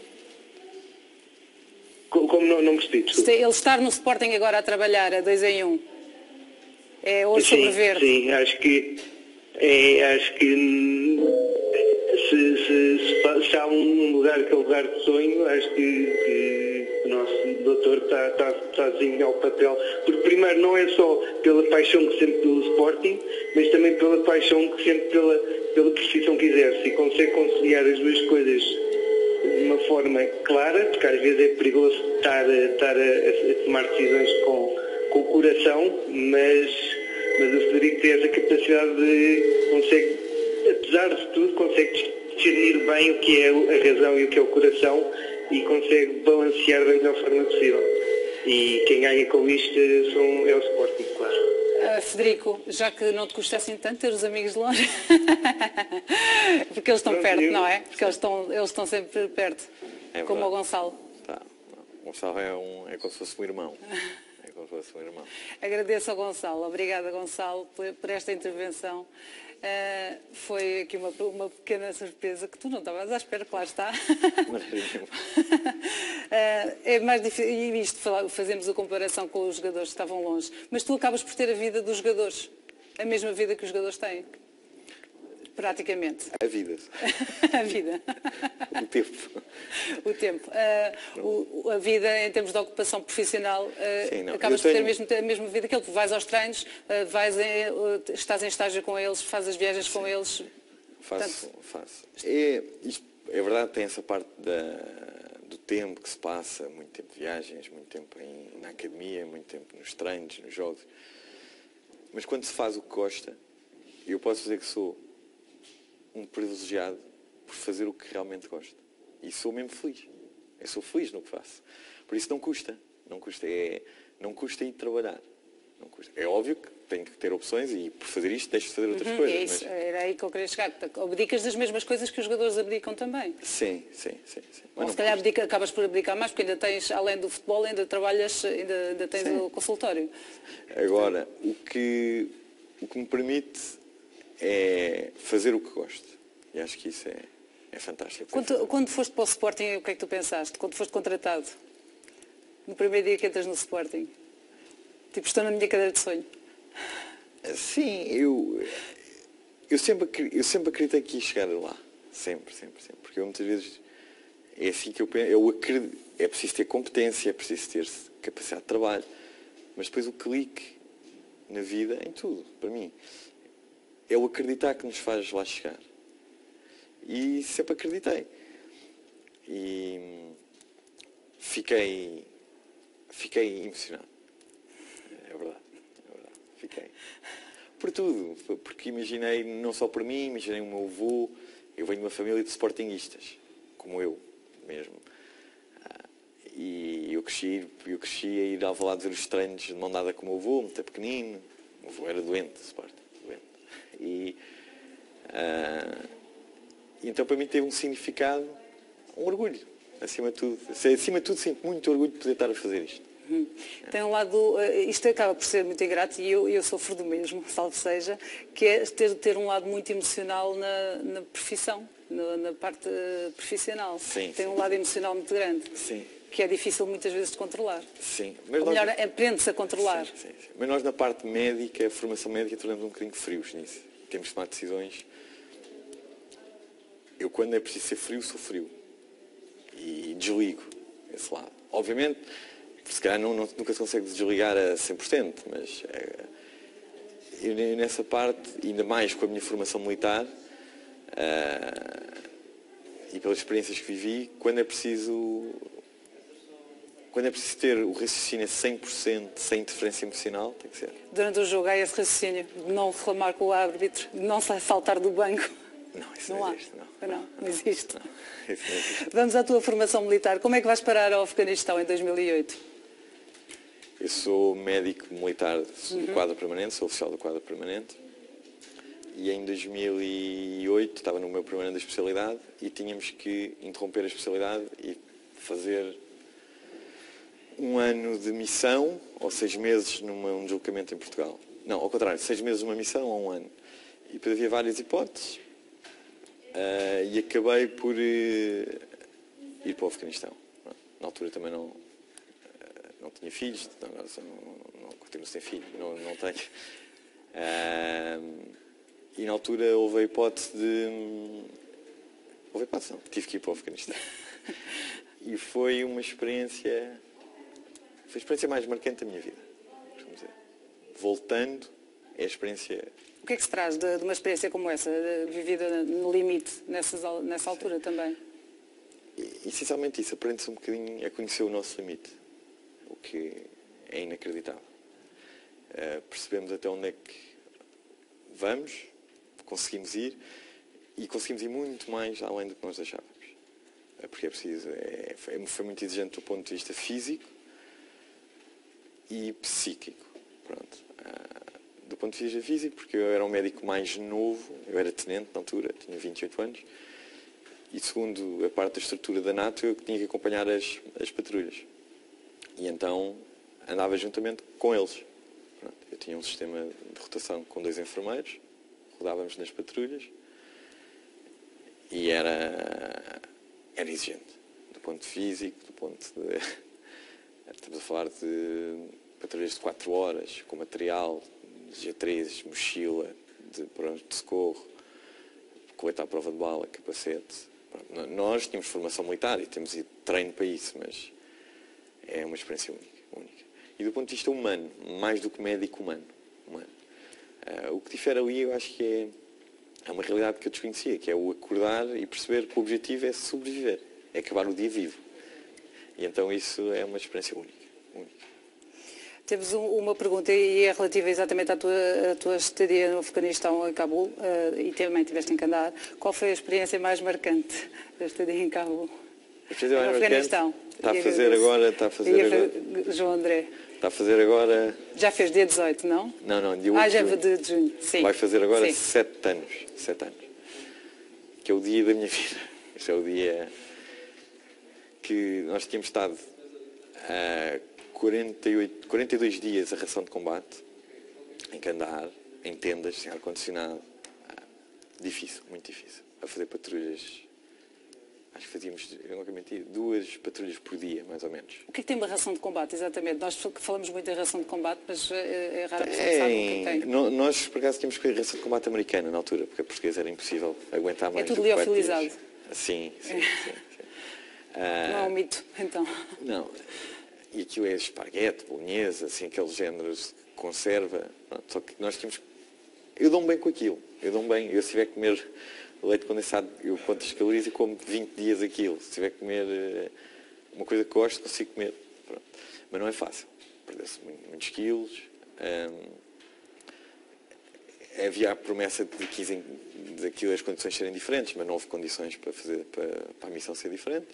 Como, como não, não percebi, desculpa. Ele estar no Sporting agora a trabalhar é dois em um. É ouro sobre verde. Sim, acho que, é, acho que se, se, se, se há um lugar que é o lugar de sonho, acho que, que o nosso doutor está, está, está a desenhar o papel, porque primeiro não é só pela paixão que sente pelo Sporting, mas também pela paixão que sente pela, pela profissão que exerce e consegue conciliar as duas coisas de uma forma clara, porque às vezes é perigoso estar, estar a, a tomar decisões com, com o coração, mas, mas o Frederico tem essa capacidade de, consegue, apesar de tudo, consegue discernir bem o que é a razão e o que é o coração e consegue balancear da melhor forma possível. E quem ganha com isto são, é o Sporting, claro. Uh, Frederico, já que não te custa assim tanto ter os amigos de longe, porque eles estão perto, não é? Porque eles estão, eles estão sempre perto, é como o Gonçalo. Tá. O Gonçalo é, um, é como se fosse um irmão. É como se fosse um irmão. Agradeço ao Gonçalo. Obrigada, Gonçalo, por, por esta intervenção. Uh, foi aqui uma, uma pequena surpresa que tu não estavas à espera, que lá está. uh, é mais difícil, e isto fazemos a comparação com os jogadores que estavam longe, mas tu acabas por ter a vida dos jogadores, a mesma vida que os jogadores têm, praticamente. A vida. A vida. O tempo. O tempo. Uh, o, a vida em termos de ocupação profissional, uh, Sim, acabas por tenho... ter mesmo, a mesma vida que ele. Vais aos treinos, uh, vais em, uh, estás em estágio com eles, fazes as viagens Sim. com eles. Faço, Portanto... faço. É, isto, é verdade, tem essa parte da, do tempo que se passa, muito tempo de viagens, muito tempo em, na academia, muito tempo nos treinos, nos jogos. Mas quando se faz o que gosta, eu posso dizer que sou um privilegiado por fazer o que realmente gosto. E sou mesmo feliz. Eu sou feliz no que faço. Por isso não custa. Não custa, é, não custa ir trabalhar. Não custa. É óbvio que tenho que ter opções e por fazer isto deixo de fazer outras uhum, coisas. É isso, mas... Era aí que eu queria chegar. Abdicas das mesmas coisas que os jogadores abdicam também. Sim, sim, sim. sim. Ou se calhar abdica, acabas por abdicar mais, porque ainda tens, além do futebol, ainda trabalhas, ainda, ainda tens sim. o consultório. Agora, o que, o que me permite é fazer o que gosto. E acho que isso é, é fantástico. Quando, quando foste para o Sporting, o que é que tu pensaste? Quando foste contratado? No primeiro dia que entras no Sporting? Tipo, estou na minha cadeira de sonho. Sim, eu, eu, sempre, eu sempre acreditei que ia chegar lá. Sempre, sempre, sempre. Porque eu muitas vezes é assim que eu penso. Eu acredito, é preciso ter competência, é preciso ter capacidade de trabalho. Mas depois o clique na vida, em tudo, para mim, é o acreditar que nos faz lá chegar. E sempre acreditei. E fiquei, fiquei emocionado. É verdade, é verdade. Fiquei. Por tudo. Porque imaginei, não só por mim, imaginei o meu avô. Eu venho de uma família de sportinguistas, como eu mesmo. E eu cresci, eu cresci a ir ao Alvalade ver os treinos de mão dada com o meu avô, muito pequenino. O meu avô era doente de Sporting. Doente. E... Uh, então para mim teve um significado, um orgulho, acima de tudo. Acima de tudo sinto muito orgulho de poder estar a fazer isto. Hum. Tem um lado, isto acaba por ser muito ingrato e eu, eu sofro do mesmo, salvo seja, que é ter, ter um lado muito emocional na, na profissão, na, na parte profissional. Sim, Tem sim. um lado emocional muito grande. Sim. Que é difícil muitas vezes de controlar. Sim. Mas Ou melhor, nós... aprende-se a controlar. Sim, sim, sim. Mas nós na parte médica, a formação médica, tornamos um bocadinho frios nisso. Temos de tomar decisões. Eu, quando é preciso ser frio, sou frio. E desligo esse lado. Obviamente, se calhar não, não, nunca se consegue desligar a cem por cento, mas é, eu, nessa parte, ainda mais com a minha formação militar, uh, e pelas experiências que vivi, quando é preciso... Quando é preciso ter o raciocínio a cem por cento sem interferência emocional, tem que ser. Durante o jogo há esse raciocínio de não reclamar com o árbitro, de não saltar do banco. Não, isso não, não há. existe. Não, não, não, não existe. Não, isso não existe. Vamos à tua formação militar. Como é que vais parar ao Afeganistão em dois mil e oito? Eu sou médico militar do uhum. quadro permanente, sou oficial do quadro permanente. E em dois mil e oito estava no meu primeiro ano da especialidade e tínhamos que interromper a especialidade e fazer um ano de missão ou seis meses num deslocamento em Portugal. Não, ao contrário, seis meses numa missão ou um ano. E depois havia várias hipóteses uh, e acabei por uh, ir para o Afeganistão. Na altura também não, uh, não tinha filhos, não, não, não continuo sem filho, não, não tenho. Uh, e na altura houve a hipótese de... Houve a hipótese, não, tive que ir para o Afeganistão. E foi uma experiência... Foi a experiência mais marcante da minha vida. Vamos dizer. Voltando, é a experiência... O que é que se traz de, de uma experiência como essa, vivida no limite, nessa, nessa altura também? Essencialmente isso, aprende-se um bocadinho a conhecer o nosso limite, o que é inacreditável. Uh, percebemos até onde é que vamos, conseguimos ir, e conseguimos ir muito mais além do que nós achávamos. Uh, porque é preciso, é, foi, foi muito exigente do ponto de vista físico e psíquico. Pronto. Uh, do ponto de vista físico, porque eu era um médico mais novo, eu era tenente na altura, tinha vinte e oito anos, e segundo a parte da estrutura da NATO, eu tinha que acompanhar as, as patrulhas. E então andava juntamente com eles. Pronto. Eu tinha um sistema de rotação com dois enfermeiros, rodávamos nas patrulhas, e era, era exigente, do ponto físico, do ponto de... Estamos a falar de patrulhas de quatro horas, com material, G três, mochila, de pronto de socorro, colete à prova de bala, capacete. Pronto. Nós tínhamos formação militar e temos ido treino para isso, mas é uma experiência única, única. E do ponto de vista humano, mais do que médico humano. humano. Uh, o que difere ali, eu acho que é, é uma realidade que eu desconhecia, que é o acordar e perceber que o objetivo é sobreviver, é acabar o dia vivo. E então isso é uma experiência única. única. Temos um, uma pergunta e é relativa exatamente à tua, à tua estadia no Afeganistão, em Cabul, uh, e também estiveste em Kandahar. Qual foi a experiência mais marcante da estadia em Cabul? A experiência mais Afeganistão. Está a fazer agora, está a fazer agora... João André. Está a fazer agora... Já fez dia dezoito, não? Não, não, dia oito. Ah, já é de junho, sim. Vai fazer agora sim. sete anos, sete anos. Que é o dia da minha vida. Este é o dia que nós tínhamos estado a quarenta e oito, quarenta e dois dias a ração de combate, em Kandahar, em tendas, sem ar-condicionado. Difícil, muito difícil. A fazer patrulhas... Acho que fazíamos, eu nunca menti, duas patrulhas por dia, mais ou menos. O que é que tem uma ração de combate, exatamente? Nós falamos muito em ração de combate, mas é raro a pessoa que sabe o que tem. Nós, por acaso, tínhamos que ir ração de combate americana na altura, porque a portuguesa era impossível aguentar mais. É tudo liofilizado. Sim, sim, sim. sim. Não é um mito, então. Não. E aquilo é esparguete, bolonhesa, assim, aqueles géneros de conserva. Só que nós tínhamos... Eu dou-me bem com aquilo. Eu dou-me bem. Eu se tiver que comer... leite condensado, eu conto as calorias e como vinte dias aquilo. Se tiver que comer uh, uma coisa que gosto, consigo comer. Pronto. Mas não é fácil. Perdeu-se muitos quilos. Um, havia a promessa de que daquilo as condições serem diferentes, mas não houve condições para, fazer, para, para a missão ser diferente.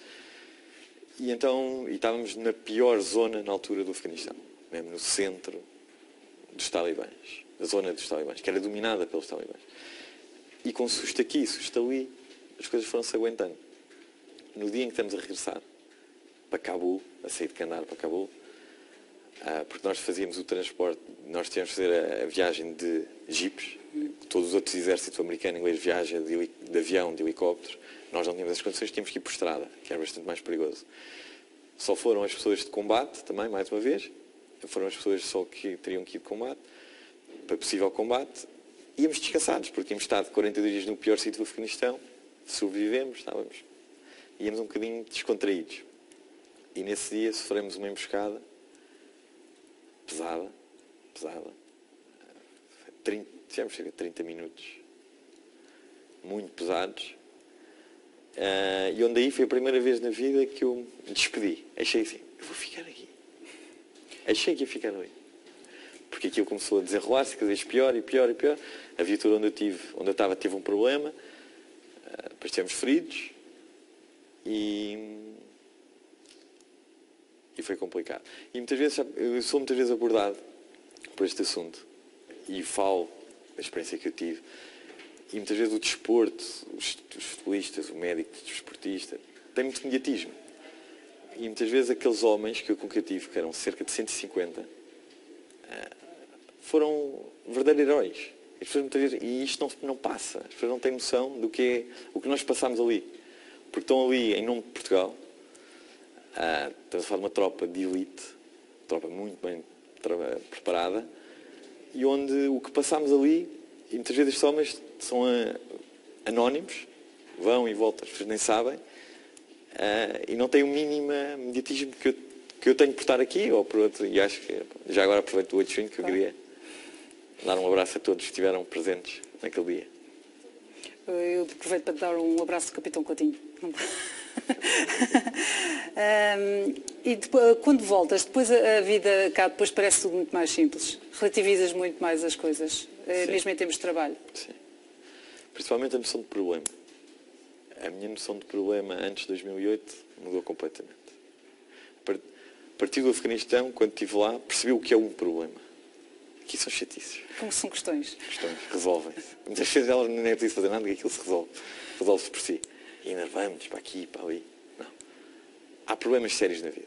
E então, e estávamos na pior zona na altura do Afeganistão, mesmo no centro dos talibãs, a zona dos talibãs, que era dominada pelos talibãs. E com susto aqui, susto ali, as coisas foram-se aguentando. No dia em que estamos a regressar para Cabul, a sair de Kandahar para Cabul, porque nós fazíamos o transporte, nós tínhamos que fazer a viagem de jipes, todos os outros exércitos americano e inglês viajam de, de avião, de helicóptero, nós não tínhamos as condições, tínhamos que ir por estrada, que era bastante mais perigoso. Só foram as pessoas de combate, também, mais uma vez, foram as pessoas só que teriam que ir de combate, para possível combate. Íamos descansados, porque tínhamos estado quarenta e dois dias no pior sítio do Afeganistão, sobrevivemos, estávamos, íamos um bocadinho descontraídos. E nesse dia sofremos uma emboscada pesada, pesada, trinta, tivemos cerca de trinta minutos, muito pesados, uh, e onde aí foi a primeira vez na vida que eu me despedi. Achei assim, eu vou ficar aqui. Achei que ia ficar ali. Porque aquilo começou a desenrolar-se, cada vez pior e pior e pior. A viatura onde eu, tive, onde eu estava teve um problema, uh, depois tivemos feridos e, e foi complicado. E muitas vezes, eu sou muitas vezes abordado por este assunto e falo da experiência que eu tive. E muitas vezes o desporto, os, os futebolistas, o médico, o desportista, tem muito mediatismo. E muitas vezes aqueles homens que eu, com que eu tive, que eram cerca de cento e cinquenta, foram verdadeiros heróis. As pessoas, muitas vezes, e isto não, não passa. As pessoas não têm noção do que é o que nós passámos ali. Porque estão ali em nome de Portugal. Uh, estamos a falar de uma tropa de elite, tropa muito bem preparada, e onde o que passámos ali, e muitas vezes estes homens são uh, anónimos, vão e voltam, as pessoas nem sabem, uh, e não têm o mínimo mediatismo que eu, que eu tenho por estar aqui, ou por outro, e acho que já agora aproveito o outro que eu queria. dar um abraço a todos que estiveram presentes naquele dia. Eu aproveito para dar um abraço ao Capitão Coutinho. um, e depois, quando voltas, depois a vida cá depois parece tudo muito mais simples. Relativizas muito mais as coisas, Sim. mesmo em termos de trabalho. Sim. Principalmente a noção de problema. A minha noção de problema antes de dois mil e oito mudou completamente. A partir do Afeganistão, quando estive lá, percebi o que é um problema. Aqui são chatices. Como são questões? Questões, resolvem-se. Muitas vezes elas nem é preciso fazer nada, que aquilo se resolve. Resolve-se por si. E enervamos para aqui, para ali. Não. Há problemas sérios na vida.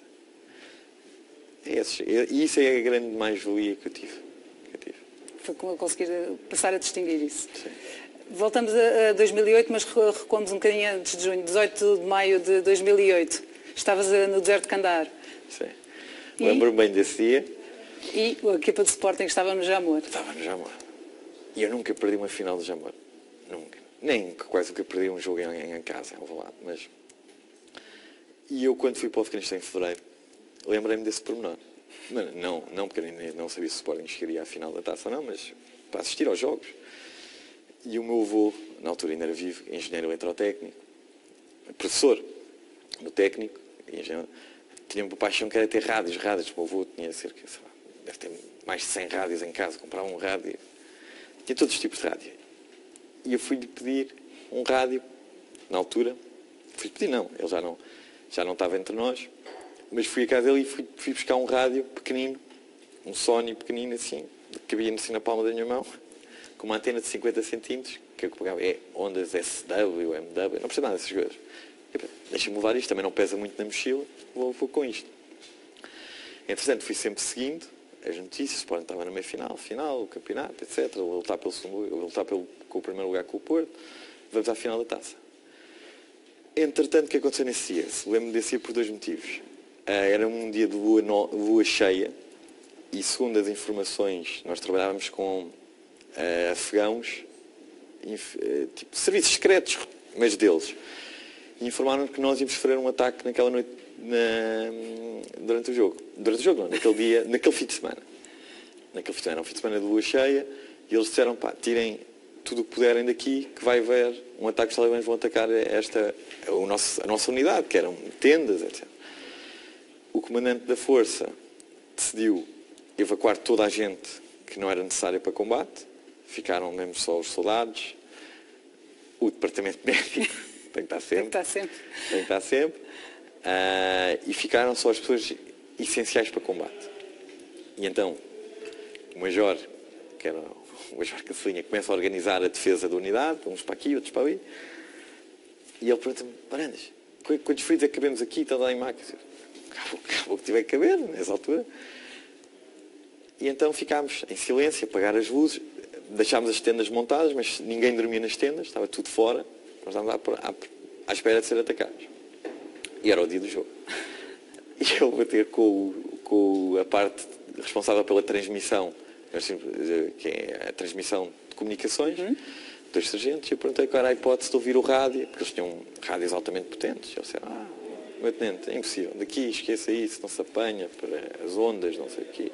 É esses, e isso é a grande mais-valia que eu tive. Que eu tive. Foi como eu consegui passar a distinguir isso. Sim. Voltamos a dois mil e oito, mas recuamos um bocadinho antes de junho, dezoito de maio de dois mil e oito. Estavas no deserto de Kandahar. Sim. E... Lembro-me bem desse dia. E a equipa de Sporting estava no Jamor. Estava no Jamor. E eu nunca perdi uma final do Jamor. Nunca. Nem quase nunca perdi um jogo em, em casa, ao lado. Mas... E eu, quando fui para o Afeganistão em fevereiro, lembrei-me desse pormenor. Não, não porque eu não sabia se o Sporting chegaria à final da taça ou não, mas para assistir aos jogos. E o meu avô, na altura ainda era vivo, engenheiro eletrotécnico, professor no técnico, engenheiro, tinha uma paixão que era ter rádios, rádios. O meu avô tinha cerca, sei lá, deve ter mais de cem rádios em casa, comprava um rádio, tinha todos os tipos de rádio. E eu fui-lhe pedir um rádio, na altura, fui-lhe pedir não, ele já não, já não estava entre nós, mas fui à casa dele e fui, fui buscar um rádio pequenino, um Sony pequenino assim, que cabia assim na palma da minha mão, com uma antena de cinquenta centímetros, que eu pegava, é ondas S W, M W, não precisa nada dessas coisas. Deixa-me levar isto, também não pesa muito na mochila, vou, vou com isto. Entretanto, fui sempre seguindo as notícias, o Sporting estava na meia-final, final, o campeonato, etcétera. Vou lutar, pelo segundo, vou lutar pelo, com o primeiro lugar com o Porto, vamos à final da taça. Entretanto, o que aconteceu nesse dia? Lembro-me desse dia por dois motivos. Era um dia de lua, no, lua cheia, e segundo as informações, nós trabalhávamos com Uh, afegãos, inf, uh, tipo, serviços secretos, mas deles. E informaram-nos que nós íamos sofrer um ataque naquela noite, na, durante o jogo. Durante o jogo, não, naquele dia, naquele fim de semana. Naquele fim de semana, um fim de semana de lua cheia, e eles disseram, pá, tirem tudo o que puderem daqui, que vai haver um ataque, os talibãs vão atacar esta, o nosso, a nossa unidade, que eram tendas, etcétera. O comandante da força decidiu evacuar toda a gente que não era necessária para combate. Ficaram mesmo só os soldados, o departamento médico, tem que estar sempre. Tem que estar sempre. Tem que estar sempre. Uh, e ficaram só as pessoas essenciais para combate. E então, o major, que era o major Cacelinha, começa a organizar a defesa da unidade, uns para aqui, outros para ali. E ele pergunta-me, Varandas, quantos feridos é que cabemos aqui? Está lá em máquina. Acabou que tiver que caber, nessa altura. E então ficámos em silêncio, a apagar as luzes. Deixámos as tendas montadas, mas ninguém dormia nas tendas, estava tudo fora. Nós estávamos à, à, à espera de ser atacados. E era o dia do jogo. E eu vou ter com, com a parte responsável pela transmissão, que é a transmissão de comunicações, uhum. dois sargentos, e eu perguntei qual era a hipótese de ouvir o rádio, porque eles tinham rádios altamente potentes. Eu disse, ah, meu tenente, é impossível, daqui esqueça isso, não se apanha para as ondas, não sei o quê.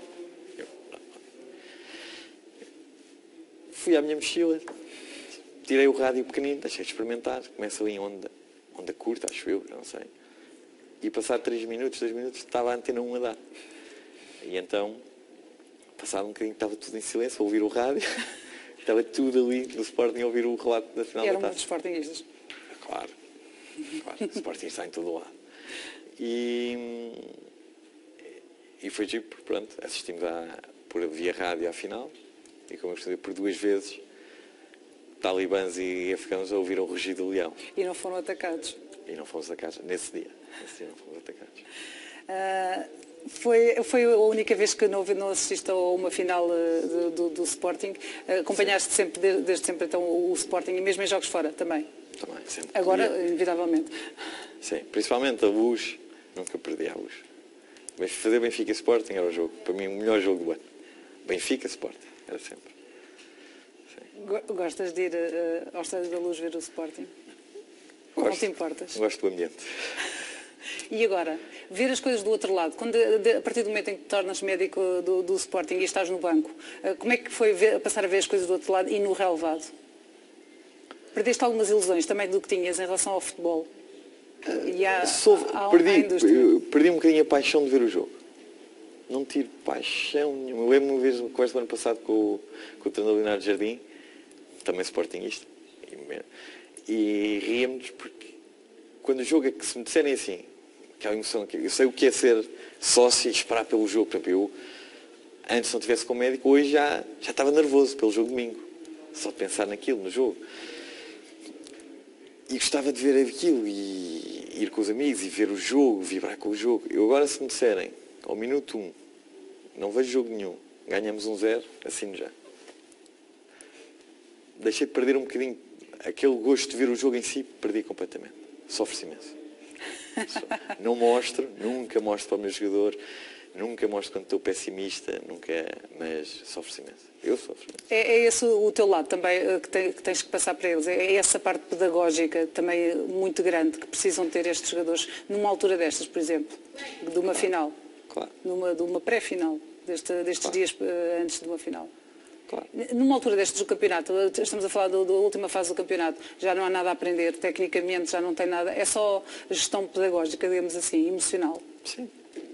Fui à minha mochila, tirei o rádio pequenino, deixei de experimentar, começo ali em onda, onda curta, acho eu, não sei. E passado três minutos, dois minutos, estava a antena um a dar. E então, passado um bocadinho, estava tudo em silêncio, a ouvir o rádio, estava tudo ali no Sporting a ouvir o relato da final da taça. Eram muitos sportinguistas. Claro, claro, o Sporting está em todo lado. E, e foi tipo, pronto, assistimos à, por via rádio à final. E como eu costumo dizer, por duas vezes, talibãs e afegãos a ouvir o rugido do leão. E não foram atacados. E não fomos atacados, nesse dia. Nesse dia não fomos atacados. Uh, foi, foi a única vez que não, não assististe a uma final uh, do, do, do Sporting. Uh, acompanhaste sempre, desde, desde sempre então, o, o Sporting, e mesmo em jogos fora também? Também, sempre. Agora, e, inevitavelmente. Sim, principalmente a luz, nunca perdi a luz. Fazer Benfica e Sporting era o jogo, para mim, o melhor jogo do ano. Benfica e Sporting. Era sempre. Sim. Gostas de ir uh, ao Estádio da Luz ver o Sporting? Ou não te importas? Gosto do ambiente. E agora, ver as coisas do outro lado, quando, de, a partir do momento em que te tornas médico do, do Sporting e estás no banco, como é que foi ver, passar a ver as coisas do outro lado e no relevado? Perdeste algumas ilusões também do que tinhas em relação ao futebol? E à, Sou, à, perdi, à indústria? perdi um bocadinho a paixão de ver o jogo. Não tive paixão nenhuma. Eu lembro uma vez, uma conversa do ano passado com o, com o treinador Leonardo Jardim, também sportinguista, e, e ríamos porque quando o jogo é que se me disserem assim, aquela emoção, que eu sei o que é ser sócio e esperar pelo jogo. Por exemplo, eu, antes não tivesse com o médico, hoje já, já estava nervoso pelo jogo de domingo. Só de pensar naquilo, no jogo. E gostava de ver aquilo e ir com os amigos e ver o jogo, vibrar com o jogo. Eu agora, se me disserem, ao minuto um, não vejo jogo nenhum, ganhamos um zero, assino já. Deixei de perder um bocadinho aquele gosto de ver o jogo em si, perdi completamente. Sofre-se imenso. Não mostro, nunca mostro para o meu jogador, nunca mostro quando estou pessimista, nunca, mas sofre-se imenso. Eu sofro imenso. É, é esse o teu lado também que, tem, que tens que passar para eles, é essa parte pedagógica também muito grande que precisam ter estes jogadores numa altura destas, por exemplo, de uma claro. final, claro. Numa, de uma pré-final, deste, destes claro. dias uh, antes de uma final. Claro. Numa altura destes do campeonato, estamos a falar da última fase do campeonato, já não há nada a aprender, tecnicamente já não tem nada, é só gestão pedagógica, digamos assim, emocional. Sim.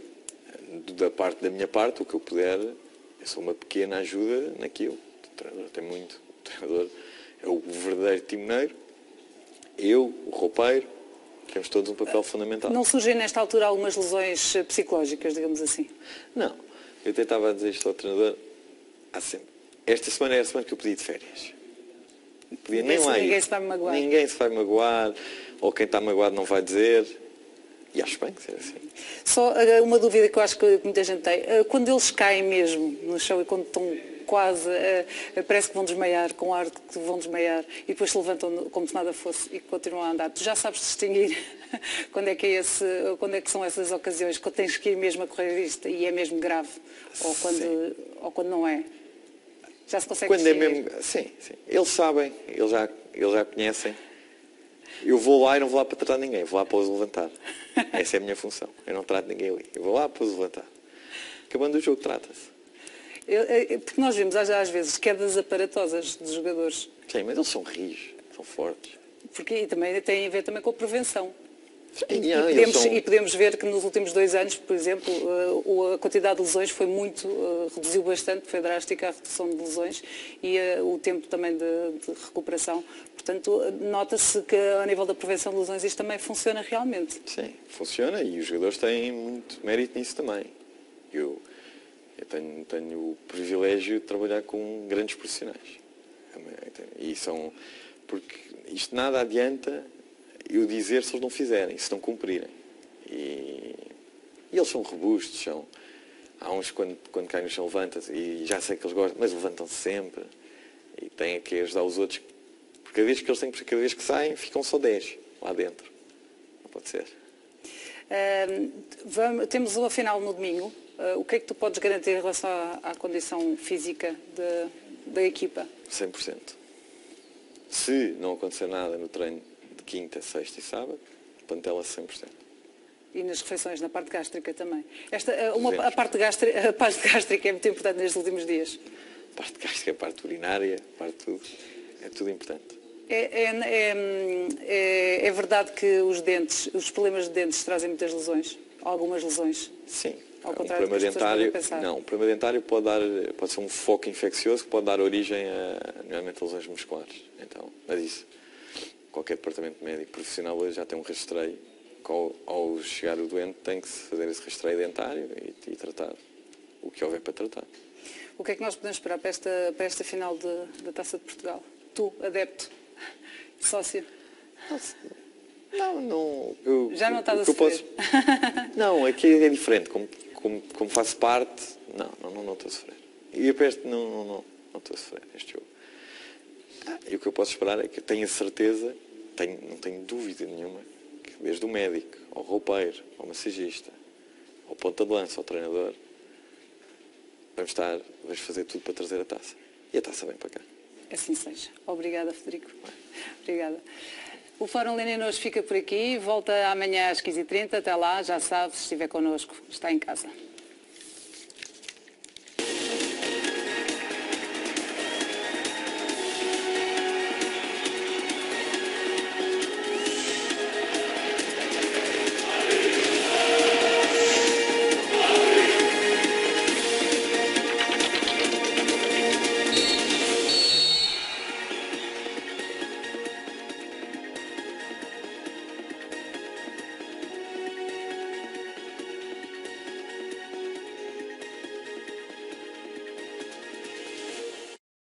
Da parte da minha parte, o que eu puder, é só uma pequena ajuda naquilo. O treinador tem muito. O treinador é o verdadeiro timoneiro, eu, o roupeiro, temos todos um papel fundamental. Não surgem nesta altura algumas lesões psicológicas, digamos assim? Não. Eu até estava a dizer isto ao treinador há sempre. Esta semana é a semana que eu pedi de férias. Podia nem lá ir. Ninguém se vai magoar. Ninguém se vai magoar, ou quem está magoado não vai dizer. E acho bem que seja assim. Só uma dúvida que eu acho que muita gente tem. Quando eles caem mesmo no chão e quando estão quase, parece que vão desmaiar, com ar de que vão desmaiar, e depois se levantam como se nada fosse e continuam a andar. Tu já sabes distinguir quando é que, é esse, quando é que são essas ocasiões, quando tens que ir mesmo a correr isto e é mesmo grave, ou quando, ou quando não é? Já se consegue quando é mesmo, sim, sim. Eles sabem, eles já, eles já conhecem. Eu vou lá e não vou lá para tratar ninguém, vou lá para os levantar. Essa é a minha função. Eu não trato ninguém ali. Eu vou lá para os levantar. Acabando o jogo, trata-se. Porque nós vimos às vezes quedas aparatosas dos jogadores. Sim, mas eles são rijos, são fortes. Porque e também tem a ver também com a prevenção. Sim, e, yeah, e, podemos, são... e podemos ver que nos últimos dois anos, por exemplo, a quantidade de lesões foi muito, reduziu bastante, foi drástica a redução de lesões e o tempo também de, de recuperação. Portanto, nota-se que a nível da prevenção de lesões isto também funciona realmente. Sim, funciona e os jogadores têm muito mérito nisso também. Eu, eu tenho, tenho o privilégio de trabalhar com grandes profissionais. E são, porque isto nada adianta eu dizer se eles não fizerem, se não cumprirem. E, e eles são robustos, são, há uns quando, quando caem no chão levantam-se, e já sei que eles gostam, mas levantam-se sempre e têm que ajudar os outros, porque cada vez que eles têm, cada vez que saem, ficam só dez lá dentro. Não pode ser. Uh, vamos, temos uma final no domingo. Uh, o que é que tu podes garantir em relação à, à condição física de, da equipa? cem por cento. Se não acontecer nada no treino de quinta, sexta e sábado, pantela cem por cento. E nas refeições, na parte gástrica também. Esta, uma, a, parte gástrica, a parte gástrica é muito importante nestes últimos dias. A parte gástrica, a parte urinária, a parte de tudo. É tudo importante. É, é, é, é verdade que os dentes, os problemas de dentes trazem muitas lesões? Algumas lesões? Sim. Ao um contrário problema do que as pessoas dentário, podem pensar. não, o problema dentário pode, dar, pode ser um foco infeccioso que pode dar origem a, nomeadamente, lesões musculares. Então, mas isso, qualquer departamento médico profissional hoje já tem um rastreio. Ao, ao chegar o doente tem que se fazer esse rastreio dentário e, e tratar o que houver para tratar. O que é que nós podemos esperar para esta, para esta final de, da Taça de Portugal? Tu, adepto, sócio? Não, não. Eu, já não estás a sofrer? Posso... Não, aqui é diferente. Como, como, como faço parte, não, não, não, não estou a sofrer. E eu penso, não, não, não, não estou a sofrer neste jogo. Ah, e o que eu posso esperar é que eu tenho a certeza, tenho, não tenho dúvida nenhuma, que desde o médico, ao roupeiro, ao massagista, ao ponta de lança, ao treinador, vamos estar, vamos fazer tudo para trazer a taça. E a taça vem para cá. Assim seja. Obrigada, Frederico. Obrigada. O Fórum Lenin hoje fica por aqui, volta amanhã às quinze e trinta, até lá, já sabe, se estiver connosco, está em casa.